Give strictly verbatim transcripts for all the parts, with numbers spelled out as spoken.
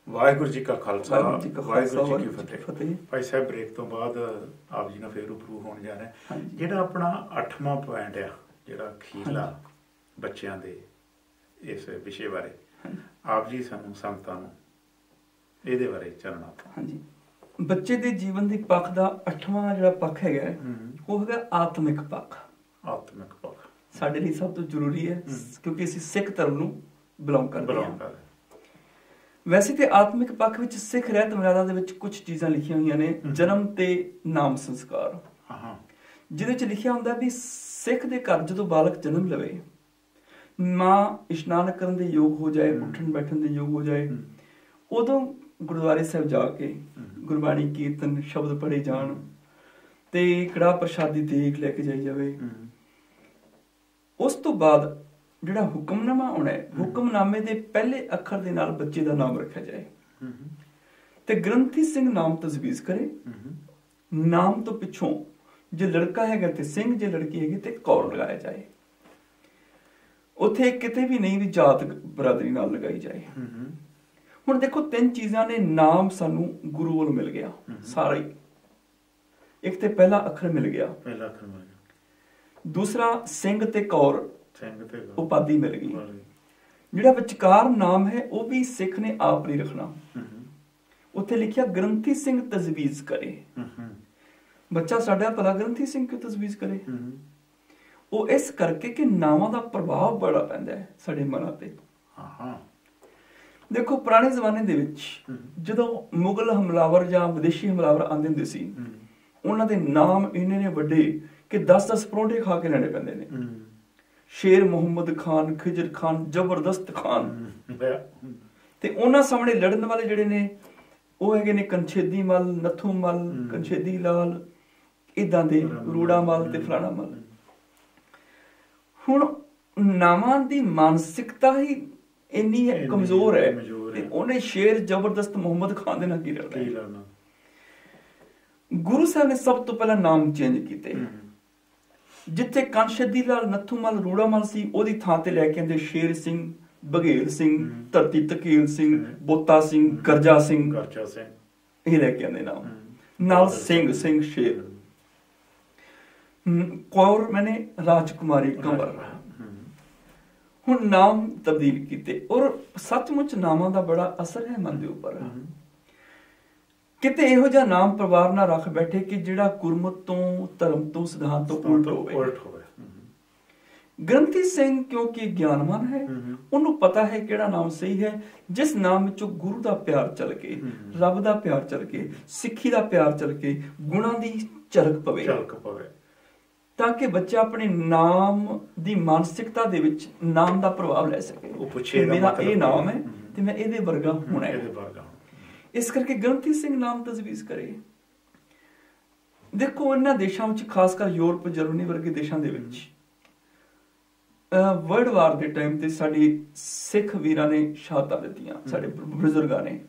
ਵਾਹਿਗੁਰੂ ਜੀ ਕਾ ਖਾਲਸਾ ਵਾਹਿਗੁਰੂ ਜੀ ਵਾਹਿਗੁਰੂ ਜੀ ਕੀ ਕੀ ਫਤਿਹ। ਭਾਈ ਸਾਹਿਬ ਬ੍ਰੇਕ ਤੋਂ ਬਾਅਦ ਆਪ ਜੀ ਨਾਲ ਫੇਰ ਰੂਬਰੂ ਹੋਣ ਜਾ ਰਿਹਾ। ਜਿਹੜਾ ਆਪਣਾ ਅੱਠਵਾਂ ਪੁਆਇੰਟ ਆ, ਜਿਹੜਾ ਅਖੀਰਲਾ ਬੱਚਿਆਂ ਦੇ ਇਸ ਵਿਸ਼ੇ ਬਾਰੇ, ਆਪ ਜੀ ਸਾਨੂੰ ਸੰਗਤਾਂ ਨੂੰ ਇਹਦੇ ਬਾਰੇ ਚਾਨਣਾ। ਹਾਂਜੀ, ਬੱਚੇ ਦੇ ਜੀਵਨ ਦੀ ਪੱਖ ਦਾ ਅੱਠਵਾਂ ਜਿਹੜਾ ਪੱਖ ਹੈਗਾ ਉਹ ਹੈਗਾ ਆਤਮਿਕ ਪੱਖ। ਆਤਮਿਕ ਪੱਖ ਸਾਡੇ ਲਈ ਸਭ ਤੋਂ ਜ਼ਰੂਰੀ ਹੈ, ਕਿਉਂਕਿ ਅਸੀਂ ਸਿੱਖ ਧਰਮ ਨੂੰ ਬਿਲੋਂਗ ਕਰਦੇ ਹਾਂ। ਵੈਸੇ ਤੇ ਆਤਮਿਕ ਪੱਖ ਵਿੱਚ ਸਿੱਖ ਰਹਿਤ ਮਰਿਆਦਾ ਦੇ ਵਿੱਚ ਕੁਝ ਚੀਜ਼ਾਂ ਲਿਖੀਆਂ ਹੋਈਆਂ ਨੇ। ਜਨਮ ਤੇ ਨਾਮ ਸੰਸਕਾਰ, ਜਿਹਦੇ ਵਿੱਚ ਲਿਖਿਆ ਹੁੰਦਾ ਵੀ ਸਿੱਖ ਦੇ ਘਰ ਜਦੋਂ ਬਾਲਕ ਜਨਮ ਲਵੇ, ਮਾਂ ਇਸ਼ਨਾਨ ਕਰਨ ਦੇ ਯੋਗ ਹੋ ਜਾਏ, ਉੱਠਣ ਬੈਠਣ ਦੇ ਯੋਗ ਹੋ ਜਾਏ, ਉਦੋਂ ਗੁਰਦੁਆਰੇ ਸਾਹਿਬ ਜਾ ਕੇ ਗੁਰਬਾਣੀ ਕੀਰਤਨ ਸ਼ਬਦ ਪੜ੍ਹੇ ਜਾਣ ਤੇ ਕੜਾਹ ਪ੍ਰਸ਼ਾਦੀ ਦੇਗ ਲੈ ਕੇ ਜਾਈ ਜਾਵੇ। ਉਸ ਤੋਂ ਬਾਅਦ ਜਿਹੜਾ ਹੁਕਮਨਾਮਾ ਆਉਣਾ ਹੈ, ਹੁਕਮਨਾਮੇ ਦੇ ਪਹਿਲੇ ਅੱਖਰ ਦੇ ਨਾਲ ਬੱਚੇ ਦਾ ਨਾਮ ਰੱਖਿਆ ਜਾਏ ਤੇ ਗ੍ਰੰਥੀ ਸਿੰਘ ਨਾਮ ਤਜਵੀਜ਼ ਕਰੇ। ਨਾਮ ਤੋਂ ਪਿੱਛੋਂ ਜੇ ਲੜਕਾ ਹੈਗਾ ਤੇ ਸਿੰਘ, ਜੇ ਲੜਕੀ ਹੈਗੀ ਤੇ ਕੌਰ ਲਗਾਇਆ ਜਾਏ। ਉੱਥੇ ਕਿਤੇ ਵੀ ਨਹੀਂ ਵੀ ਜਾਤ ਬਰਾਦਰੀ ਨਾਲ ਲਗਾਈ ਜਾਏ। ਹੁਣ ਦੇਖੋ, ਤਿੰਨ ਚੀਜ਼ਾਂ ਨੇ। ਨਾਮ ਸਾਨੂੰ ਗੁਰੂ ਵੱਲੋਂ ਮਿਲ ਗਿਆ ਸਾਰਾ ਹੀ। ਇੱਕ ਤੇ ਪਹਿਲਾ ਅੱਖਰ ਮਿਲ ਗਿਆ, ਪਹਿਲਾ ਅੱਖਰ ਮਿਲ ਗਿਆ। ਦੂਸਰਾ ਸਿੰਘ ਤੇ ਕੌਰ ਉਪਾਧੀ ਮਿਲ ਗਈ। ਜਿਹੜਾ ਵਿਚਕਾਰ ਨਾਮ ਹੈ ਉਹ ਵੀ ਸਿੱਖ ਨੇ ਆਪ ਨਹੀਂ ਰੱਖਣਾ। ਉੱਥੇ ਲਿਖਿਆ ਗ੍ਰੰਥੀ ਸਿੰਘ ਤਜਵੀਜ਼ ਕਰੇ। ਬੱਚਾ ਸਾਡਾ ਭਲਾ ਗ੍ਰੰਥੀ ਸਿੰਘ ਕਿਉਂ ਤਜਵੀਜ਼ ਕਰੇ? ਉਹ ਇਸ ਕਰਕੇ ਕਿ ਨਾਵਾਂ ਦਾ ਪ੍ਰਭਾਵ ਬੜਾ ਪੈਂਦਾ ਹੈ ਸਾਡੇ ਮਨਾਂ ਤੇ। ਦੇਖੋ, ਪੁਰਾਣੇ ਜ਼ਮਾਨੇ ਦੇ ਵਿੱਚ ਜਦੋਂ ਮੁਗਲ ਹਮਲਾਵਰ ਜਾਂ ਵਿਦੇਸ਼ੀ ਹਮਲਾਵਰ ਆਉਂਦੇ ਹੁੰਦੇ ਸੀ, ਉਹਨਾਂ ਦੇ ਨਾਮ ਇੰਨੇ ਨੇ ਵੱਡੇ ਕਿ ਦਸ ਦਸ ਪਰੌਂਠੇ ਖਾ ਕੇ ਲੈਣੇ ਪੈਂਦੇ ਨੇ। ਸ਼ੇਰ ਮੁਹੰਮਦ ਖਾਨ, ਖਿਜਰ ਖਾਨ, ਜ਼ਬਰਦਸਤ ਖਾਨ। ਤੇ ਉਹਨਾਂ ਸਾਹਮਣੇ ਲੜਨ ਵਾਲੇ ਜਿਹੜੇ ਨੇ ਉਹ ਹੈਗੇ ਨੇ ਕੰਛੇਦੀ ਮਲ, ਨੱਥੂ ਮਲ, ਕੰਛੇਦੀ ਲਾਲ, ਏਦਾਂ ਦੇ ਰੂੜਾ ਮਲ ਤੇ ਫਲਾਣਾ ਮਲ। ਹੁਣ ਨਾਵਾਂ ਦੀ ਮਾਨਸਿਕਤਾ ਹੀ ਇੰਨੀ ਹੈ, ਕਮਜ਼ੋਰ ਹੈ, ਤੇ ਉਹਨੇ ਸ਼ੇਰ ਜ਼ਬਰਦਸਤ ਮੁਹੰਮਦ ਖਾਨ ਦੇ ਨਾਲ ਕੀ ਲੜਨਾ? ਗੁਰੂ ਸਾਹਿਬ ਨੇ ਸਭ ਤੋਂ ਪਹਿਲਾਂ ਨਾਮ ਚੇਂਜ ਕੀਤੇ। ਜਿੱਥੇ ਕੰਛੇਦੀ ਲਾਲ, ਨੱਥੂ ਮਲ, ਰੂੜਾ ਮਲ ਸੀ, ਉਹਦੀ ਥਾਂ ਤੇ ਲੈ ਕੇ ਆਂਦੇ ਸ਼ੇਰ ਸਿੰਘ, ਬਘੇਲ ਸਿੰਘ, ਧਰਤੀ ਧਕੇਲ ਸਿੰਘ, ਬੋਤਾ ਸਿੰਘ, ਗਰਜਾ ਸਿੰਘ, ਇਹ ਲੈ ਕੇ ਆਂਦੇ ਨਾਮ ਨਾਲ। ਸਿੰਘ ਸਿੰਘ ਸ਼ੇਰ, ਕੌਰ ਮੈਨੇ ਰਾਜਕੁਮਾਰੀ ਕੰਵਰ। ਹੁਣ ਨਾਮ ਤਬਦੀਲ ਕੀਤੇ, ਔਰ ਸੱਚਮੁੱਚ ਨਾਮਾਂ ਦਾ ਬੜਾ ਅਸਰ ਹੈ ਮਨ ਦੇ ਉੱਪਰ। ਕਿਤੇ ਇਹੋ ਜਿਹਾ ਨਾਮ ਪਰਿਵਾਰ ਨਾਲ ਰੱਖ ਬੈਠੇ ਕਿ ਜਿਹੜਾ ਗੁਰਮਤ ਤੋਂ, ਧਰਮ ਤੋਂ, ਸਿਧਾਂਤ ਤੋਂ ਉਲਟ ਹੋਵੇ। ਗ੍ਰੰਥੀ ਸਿੰਘ ਕਿਉਂਕਿ ਗਿਆਨਵਾਨ ਹੈ, ਉਹਨੂੰ ਪਤਾ ਹੈ ਕਿਹੜਾ ਨਾਮ ਸਹੀ ਹੈ। ਜਿਸ ਨਾਮ ਵਿੱਚੋਂ ਗੁਰੂ ਦਾ ਪਿਆਰ ਚੱਲ ਕੇ, ਰੱਬ ਦਾ ਪਿਆਰ ਚੱਲ ਕੇ, ਸਿੱਖੀ ਦਾ ਪਿਆਰ ਚੱਲ ਕੇ, ਗੁਣਾਂ ਦੀ ਝਲਕ ਪਵੇ, ਤਾਂ ਕਿ ਬੱਚਾ ਆਪਣੇ ਨਾਮ ਦੀ ਮਾਨਸਿਕਤਾ ਦੇ ਵਿੱਚ ਨਾਮ ਦਾ ਪ੍ਰਭਾਵ ਲੈ ਸਕੇ। ਮੇਰਾ ਇਹ ਨਾਮ ਹੈ ਤੇ ਮੈਂ ਇਹਦੇ ਵਰਗਾ ਹੋਣਾ ਹੈ। ਇਸ ਕਰਕੇ ਗ੍ਰੰਥੀ ਸਿੰਘ ਨਾਮ ਤਜਵੀਜ਼ ਕਰੇ। ਦੇਖੋ, ਇਹਨਾਂ ਦੇਸ਼ਾਂ ਵਿੱਚ, ਖਾਸ ਕਰ ਯੂਰਪ, ਜਰਮਨੀ ਵਰਗੇ ਦੇਸ਼ਾਂ ਦੇ ਵਿੱਚ ਵਰਲਡ ਵਾਰ ਦੇ ਟਾਈਮ ਤੇ ਸਾਡੇ ਸਿੱਖ ਵੀਰਾਂ ਨੇ ਸ਼ਹਾਦਤਾਂ ਦਿੱਤੀਆਂ, ਸਾਡੇ ਬਜ਼ੁਰਗਾਂ ਨੇ।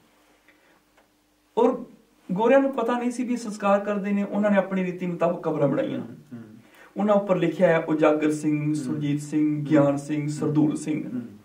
ਔਰ ਗੋਰਿਆਂ ਨੂੰ ਪਤਾ ਨਹੀਂ ਸੀ ਵੀ ਸੰਸਕਾਰ ਕਰਦੇ ਨੇ। ਉਹਨਾਂ ਨੇ ਆਪਣੀ ਰੀਤੀ ਮੁਤਾਬਕ ਕਬਰਾਂ ਬਣਾਈਆਂ। ਉਹਨਾਂ ਉੱਪਰ ਲਿਖਿਆ ਹੈ ਉਜਾਗਰ ਸਿੰਘ, ਸੁਰਜੀਤ ਸਿੰਘ, ਗਿਆਨ ਸਿੰਘ, ਸਰਦੂਲ ਸਿੰਘ।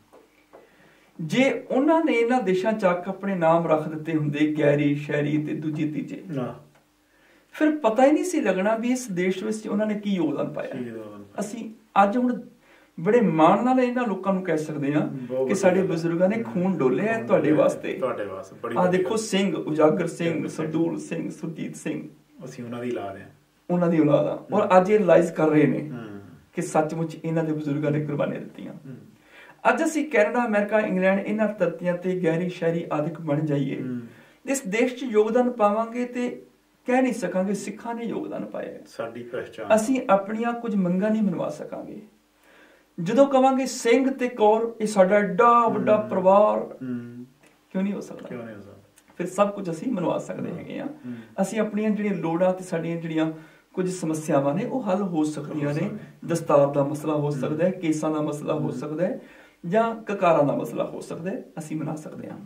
ਜੇ ਉਹਨਾਂ ਨੇ ਇਹਨਾਂ ਦੇਸ਼ਾਂ ਚ ਆਪਣੇ ਨਾਮ ਰੱਖ ਦਿੱਤੇ ਹੁੰਦੇ, ਗੈਰੀ, ਸ਼ਹਿਰੀ ਤੇ ਦੂਜੀ ਤੀਜੇ, ਫਿਰ ਪਤਾ ਹੀ ਨਹੀਂ ਸੀ ਲੱਗਣਾ ਵੀ ਇਸ ਦੇਸ਼ ਵਿੱਚ ਉਹਨਾਂ ਨੇ ਕੀ ਯੋਗਦਾਨ ਪਾਇਆ। ਅਸੀਂ ਅੱਜ ਹੁਣ ਬੜੇ ਮਾਣ ਨਾਲ ਇਹਨਾਂ ਲੋਕਾਂ ਨੂੰ ਕਹਿ ਸਕਦੇ ਹਾਂ ਕਿ ਸਾਡੇ ਬਜ਼ੁਰਗਾਂ ਨੇ ਖੂਨ ਡੋਲਿਆ ਤੁਹਾਡੇ ਵਾਸਤੇ। ਆਹ ਦੇਖੋ, ਸਿੰਘ, ਉਜਾਗਰ ਸਿੰਘ, ਸਰਦੂਲ ਸਿੰਘ, ਸੁਰਜੀਤ ਸਿੰਘ, ਅਸੀਂ ਉਹਨਾਂ ਦੀ ਔਲਾਦ ਹਾਂ, ਉਹਨਾਂ ਦੀ ਔਲਾਦ ਆ। ਔਰ ਅੱਜ ਇਹ ਰਿਅਲਾਈਜ਼ ਕਰ ਰਹੇ ਨੇ ਕਿ ਸੱਚਮੁੱਚ ਇਹਨਾਂ ਦੇ ਬਜ਼ੁਰਗਾਂ ਨੇ ਕੁਰਬਾਨੀਆਂ ਦਿੱਤੀਆਂ। ਅੱਜ ਅਸੀਂ ਕੈਨੇਡਾ, ਅਮਰੀਕਾ, ਇੰਗਲੈਂਡ, ਇਹਨਾਂ ਧਰਤੀਆਂ ਤੇ ਗਹਿਰੀ ਸ਼ਹਿਰੀ ਆਦਿਕ ਬਣ ਜਾਈਏ, ਇਸ ਦੇਸ਼ ਚ ਯੋਗਦਾਨ ਪਾਵਾਂਗੇ ਤੇ ਕਹਿ ਨਹੀਂ ਸਕਾਂਗੇ ਸਿੱਖਾਂ ਨੇ ਯੋਗਦਾਨ ਪਾਇਆ। ਸਾਡੀ ਪਹਿਚਾਣ, ਅਸੀਂ ਆਪਣੀਆਂ ਕੁਝ ਮੰਗਾਂ ਨਹੀਂ ਮਨਵਾ ਸਕਾਂਗੇ। ਜਦੋਂ ਕਵਾਂਗੇ ਸਿੰਘ ਤੇ ਕੌਰ ਇਹ ਸਾਡਾ ਏਡਾ ਵੱਡਾ ਪਰਿਵਾਰ, ਕਿਉਂ ਨਹੀਂ ਹੋ ਸਕਦਾ? ਫਿਰ ਸਭ ਕੁਝ ਅਸੀਂ ਮਨਵਾ ਸਕਦੇ ਹੈਗੇ ਆ। ਅਸੀਂ ਆਪਣੀਆਂ ਜਿਹੜੀਆਂ ਲੋੜਾਂ ਤੇ ਸਾਡੀਆਂ ਜਿਹੜੀਆਂ ਕੁਝ ਸਮੱਸਿਆਵਾਂ ਨੇ ਉਹ ਹੱਲ ਹੋ ਸਕਦੀਆਂ ਨੇ। ਦਸਤਾਰ ਦਾ ਮਸਲਾ ਹੋ ਸਕਦਾ ਹੈ, ਕੇਸਾਂ ਦਾ ਮਸਲਾ ਹੋ ਸਕਦਾ ਹੈ, ਜਾਂ ਕਕਾਰਾਂ ਦਾ ਮਸਲਾ ਹੋ ਸਕਦਾ ਹੈ, ਅਸੀਂ ਮਨਾ ਸਕਦੇ ਹਾਂ।